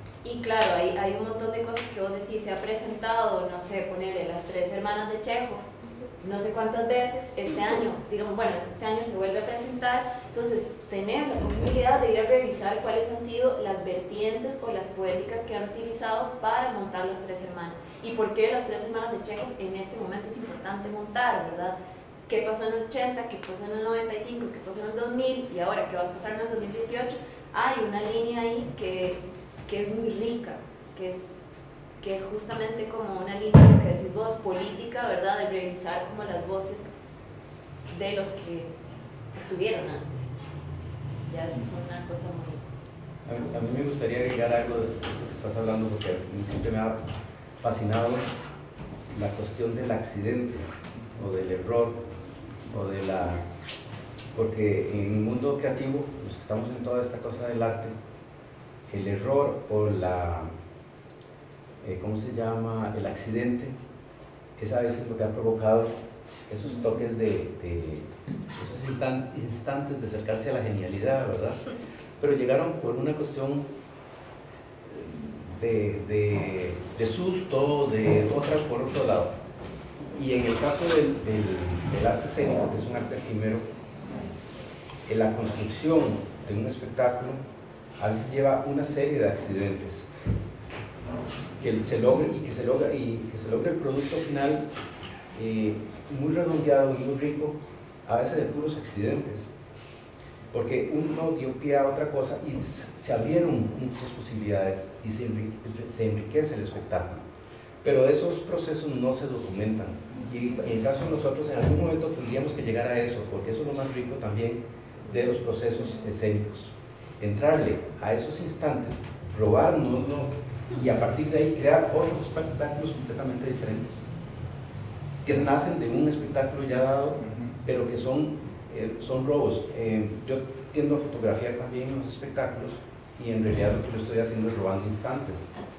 y claro, hay, hay un montón de cosas que vos decís, se ha presentado, no sé, ponerle Las Tres Hermanas de Chekhov, no sé cuántas veces, este año, digamos, bueno, este año se vuelve a presentar, entonces tener la posibilidad de ir a revisar cuáles han sido las vertientes o las poéticas que han utilizado para montar Las Tres Hermanas, y por qué Las Tres Hermanas de Chekhov en este momento es importante montar, ¿verdad? ¿Qué pasó en el ochenta? ¿Qué pasó en el noventa y cinco? ¿Qué pasó en el dos mil? Y ahora, ¿qué va a pasar en el dos mil dieciocho? Hay una línea ahí que, que es muy rica, que es que es justamente como una línea, lo que decís vos, política, ¿verdad? De revisar como las voces de los que estuvieron antes. Ya eso es una cosa muy... A mí, a mí me gustaría agregar algo de esto que estás hablando, porque a mí siempre me ha fascinado la cuestión del accidente, o del error, o de la... Porque en el mundo creativo, los que estamos en toda esta cosa del arte, el error o la... ¿cómo se llama? El accidente es a veces lo que ha provocado esos toques de, de esos instantes de acercarse a la genialidad, ¿verdad? Pero llegaron por una cuestión de, de, de susto, de otra por otro lado. Y en el caso del, del, del arte escénico, que es un arte efímero, en la construcción de un espectáculo a veces lleva una serie de accidentes que se logre y que se logra y que se logre el producto final eh, muy redondeado y muy rico, a veces de puros accidentes, porque uno dio pie a otra cosa y se abrieron muchas posibilidades y se enrique, se enriquece el espectáculo, pero esos procesos no se documentan, y en el caso de nosotros en algún momento tendríamos que llegar a eso, porque eso es lo más rico también de los procesos escénicos, entrarle a esos instantes, robárnoslo y a partir de ahí crear otros espectáculos completamente diferentes, que nacen de un espectáculo ya dado, pero que son, eh, son robos. Eh, yo tiendo a fotografiar también los espectáculos y en realidad lo que yo estoy haciendo es robando instantes.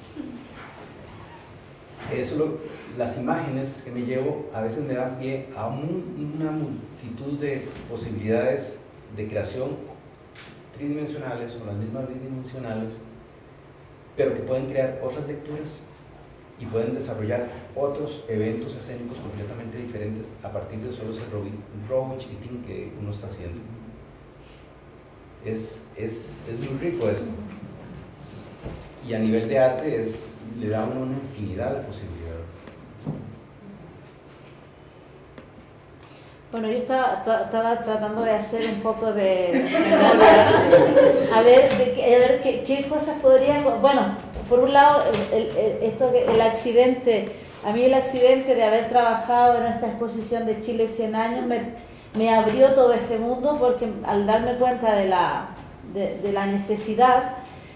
Eso lo, las imágenes que me llevo a veces me dan pie a un, una multitud de posibilidades de creación tridimensionales o las mismas bidimensionales, pero que pueden crear otras lecturas y pueden desarrollar otros eventos escénicos completamente diferentes a partir de solo ese robo chiquitín que uno está haciendo. Es, es, es muy rico esto. Y a nivel de arte es, le da a uno una infinidad de posibilidades. Bueno, yo estaba, estaba tratando de hacer un poco de memoria, a ver, de, a ver qué, qué cosas podrían, bueno, por un lado, el, el, esto, el accidente A mí el accidente de haber trabajado en esta exposición de Chile cien años me, me abrió todo este mundo, porque al darme cuenta de la, de, de la necesidad,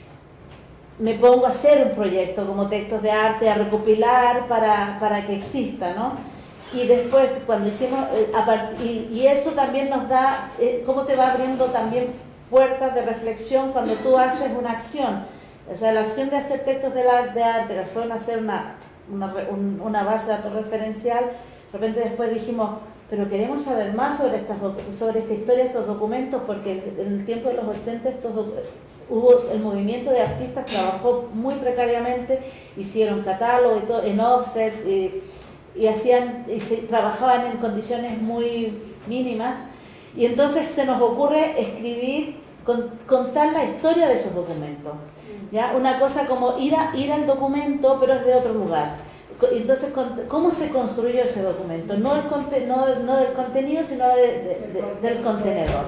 me pongo a hacer un proyecto como Textos de Arte, a recopilar para, para que exista, ¿no? Y después, cuando hicimos, eh, a part y, y eso también nos da, eh, cómo te va abriendo también puertas de reflexión cuando tú haces una acción. O sea, la acción de hacer Textos de Arte, que fueron a hacer una, una, un, una base de datos referencial, de repente después dijimos, pero queremos saber más sobre, estas, sobre esta historia, estos documentos, porque en el tiempo de los ochenta estos hubo el movimiento de artistas, trabajó muy precariamente, hicieron catálogo y todo, en offset, y, y, hacían, y se, trabajaban en condiciones muy mínimas, y entonces se nos ocurre escribir, con, contar la historia de esos documentos, ¿ya? Una cosa como ir, a, ir al documento, pero es de otro lugar. Entonces, ¿cómo se construyó ese documento? No, el, no, no del contenido, sino de, de, de, del contenedor.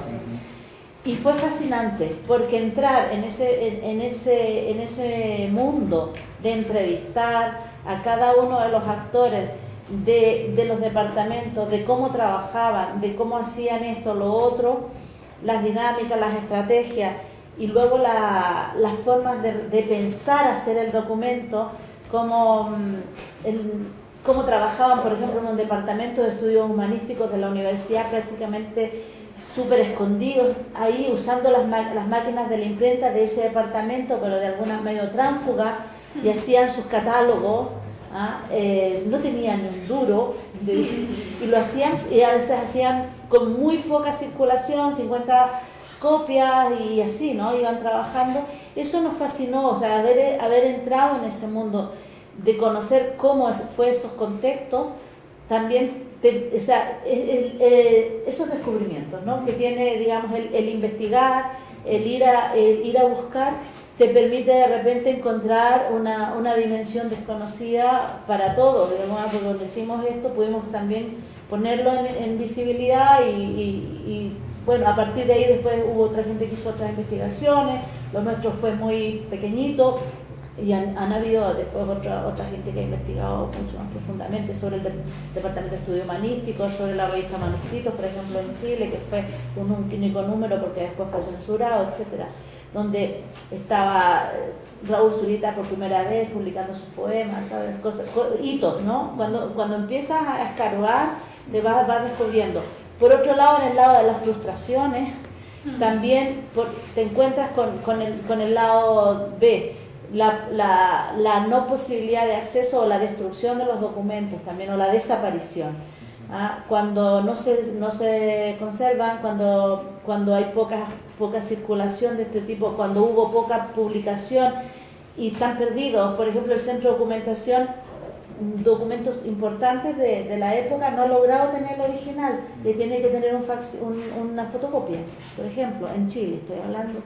Y fue fascinante, porque entrar en ese, en, en, ese, en ese mundo de entrevistar a cada uno de los actores de, de los departamentos, de cómo trabajaban, de cómo hacían esto, lo otro, las dinámicas, las estrategias, y luego la, las formas de, de pensar hacer el documento, como el, cómo trabajaban, por ejemplo, en un departamento de estudios humanísticos de la universidad, prácticamente súper escondidos ahí, usando las, las máquinas de la imprenta de ese departamento, pero de alguna medio tránsfuga, y hacían sus catálogos, ¿ah? eh, no tenían ni un duro, de, y lo hacían, y a veces hacían con muy poca circulación, cincuenta copias y así, ¿no? Iban trabajando. Eso nos fascinó, o sea, haber, haber entrado en ese mundo, de conocer cómo fue esos contextos, también, te, o sea, el, el, el, esos descubrimientos, ¿no? Que tiene, digamos, el, el investigar, el ir, a, el ir a buscar, te permite de repente encontrar una, una dimensión desconocida para todos. Digamos, porque cuando hicimos esto pudimos también ponerlo en, en visibilidad y, y, y bueno, a partir de ahí después hubo otra gente que hizo otras investigaciones, lo nuestro fue muy pequeñito, y han, han habido después otra, otra gente que ha investigado mucho más profundamente sobre el de, Departamento de Estudio Humanístico, sobre la revista Manuscritos, por ejemplo, en Chile, que fue un único número porque después fue censurado, etcétera, donde estaba Raúl Zurita por primera vez publicando sus poemas, ¿sabes? Cosas, hitos, ¿no? Cuando, cuando empiezas a escarbar, te vas, vas descubriendo. Por otro lado, en el lado de las frustraciones, también por, te encuentras con, con, el, con el lado B, la, la, la no posibilidad de acceso o la destrucción de los documentos también, o la desaparición. ¿Ah? Cuando no se, no se conservan, cuando, cuando hay poca, poca circulación de este tipo, cuando hubo poca publicación y están perdidos. Por ejemplo, el Centro de Documentación, documentos importantes de, de la época, no ha logrado tener el original, le tiene que tener un fax, un, una fotocopia, por ejemplo, en Chile estoy hablando.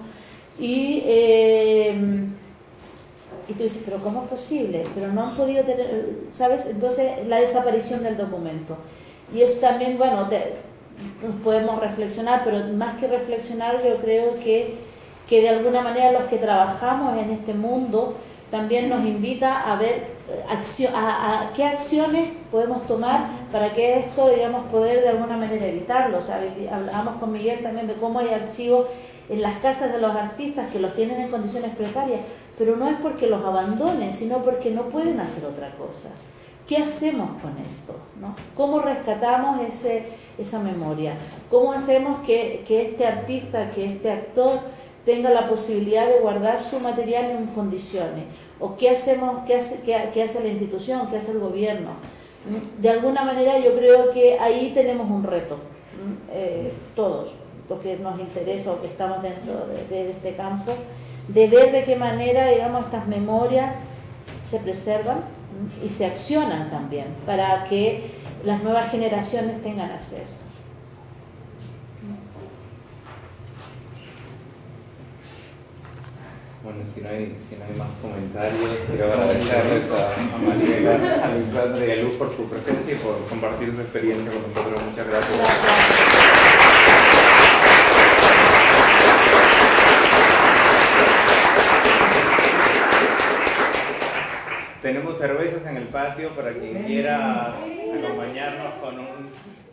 Y, eh, y tú dices, pero ¿cómo es posible? Pero no han podido tener, ¿sabes? Entonces, la desaparición del documento. Y eso también, bueno, te, podemos reflexionar, pero más que reflexionar, yo creo que, que de alguna manera los que trabajamos en este mundo también nos invita a ver acción, a, a qué acciones podemos tomar para que esto, digamos, poder de alguna manera evitarlo. O sea, hablamos con Miguel también de cómo hay archivos en las casas de los artistas que los tienen en condiciones precarias, pero no es porque los abandonen, sino porque no pueden hacer otra cosa. ¿Qué hacemos con esto? ¿No? ¿Cómo rescatamos ese, esa memoria? ¿Cómo hacemos que, que este artista, que este actor tenga la posibilidad de guardar su material en condiciones? ¿O qué hacemos, qué hace, qué, qué hace la institución, qué hace el gobierno? De alguna manera yo creo que ahí tenemos un reto, eh, todos, los que nos interesa o que estamos dentro de, de este campo, de ver de qué manera, digamos, estas memorias se preservan y se accionan también para que las nuevas generaciones tengan acceso. Bueno, si no hay, si no hay más comentarios, quiero agradecerles a, a Mariela, a Alexandra y a Luz por su presencia y por compartir su experiencia con nosotros. Muchas gracias. Gracias. tenemos cervezas en el patio para quien quiera acompañarnos con un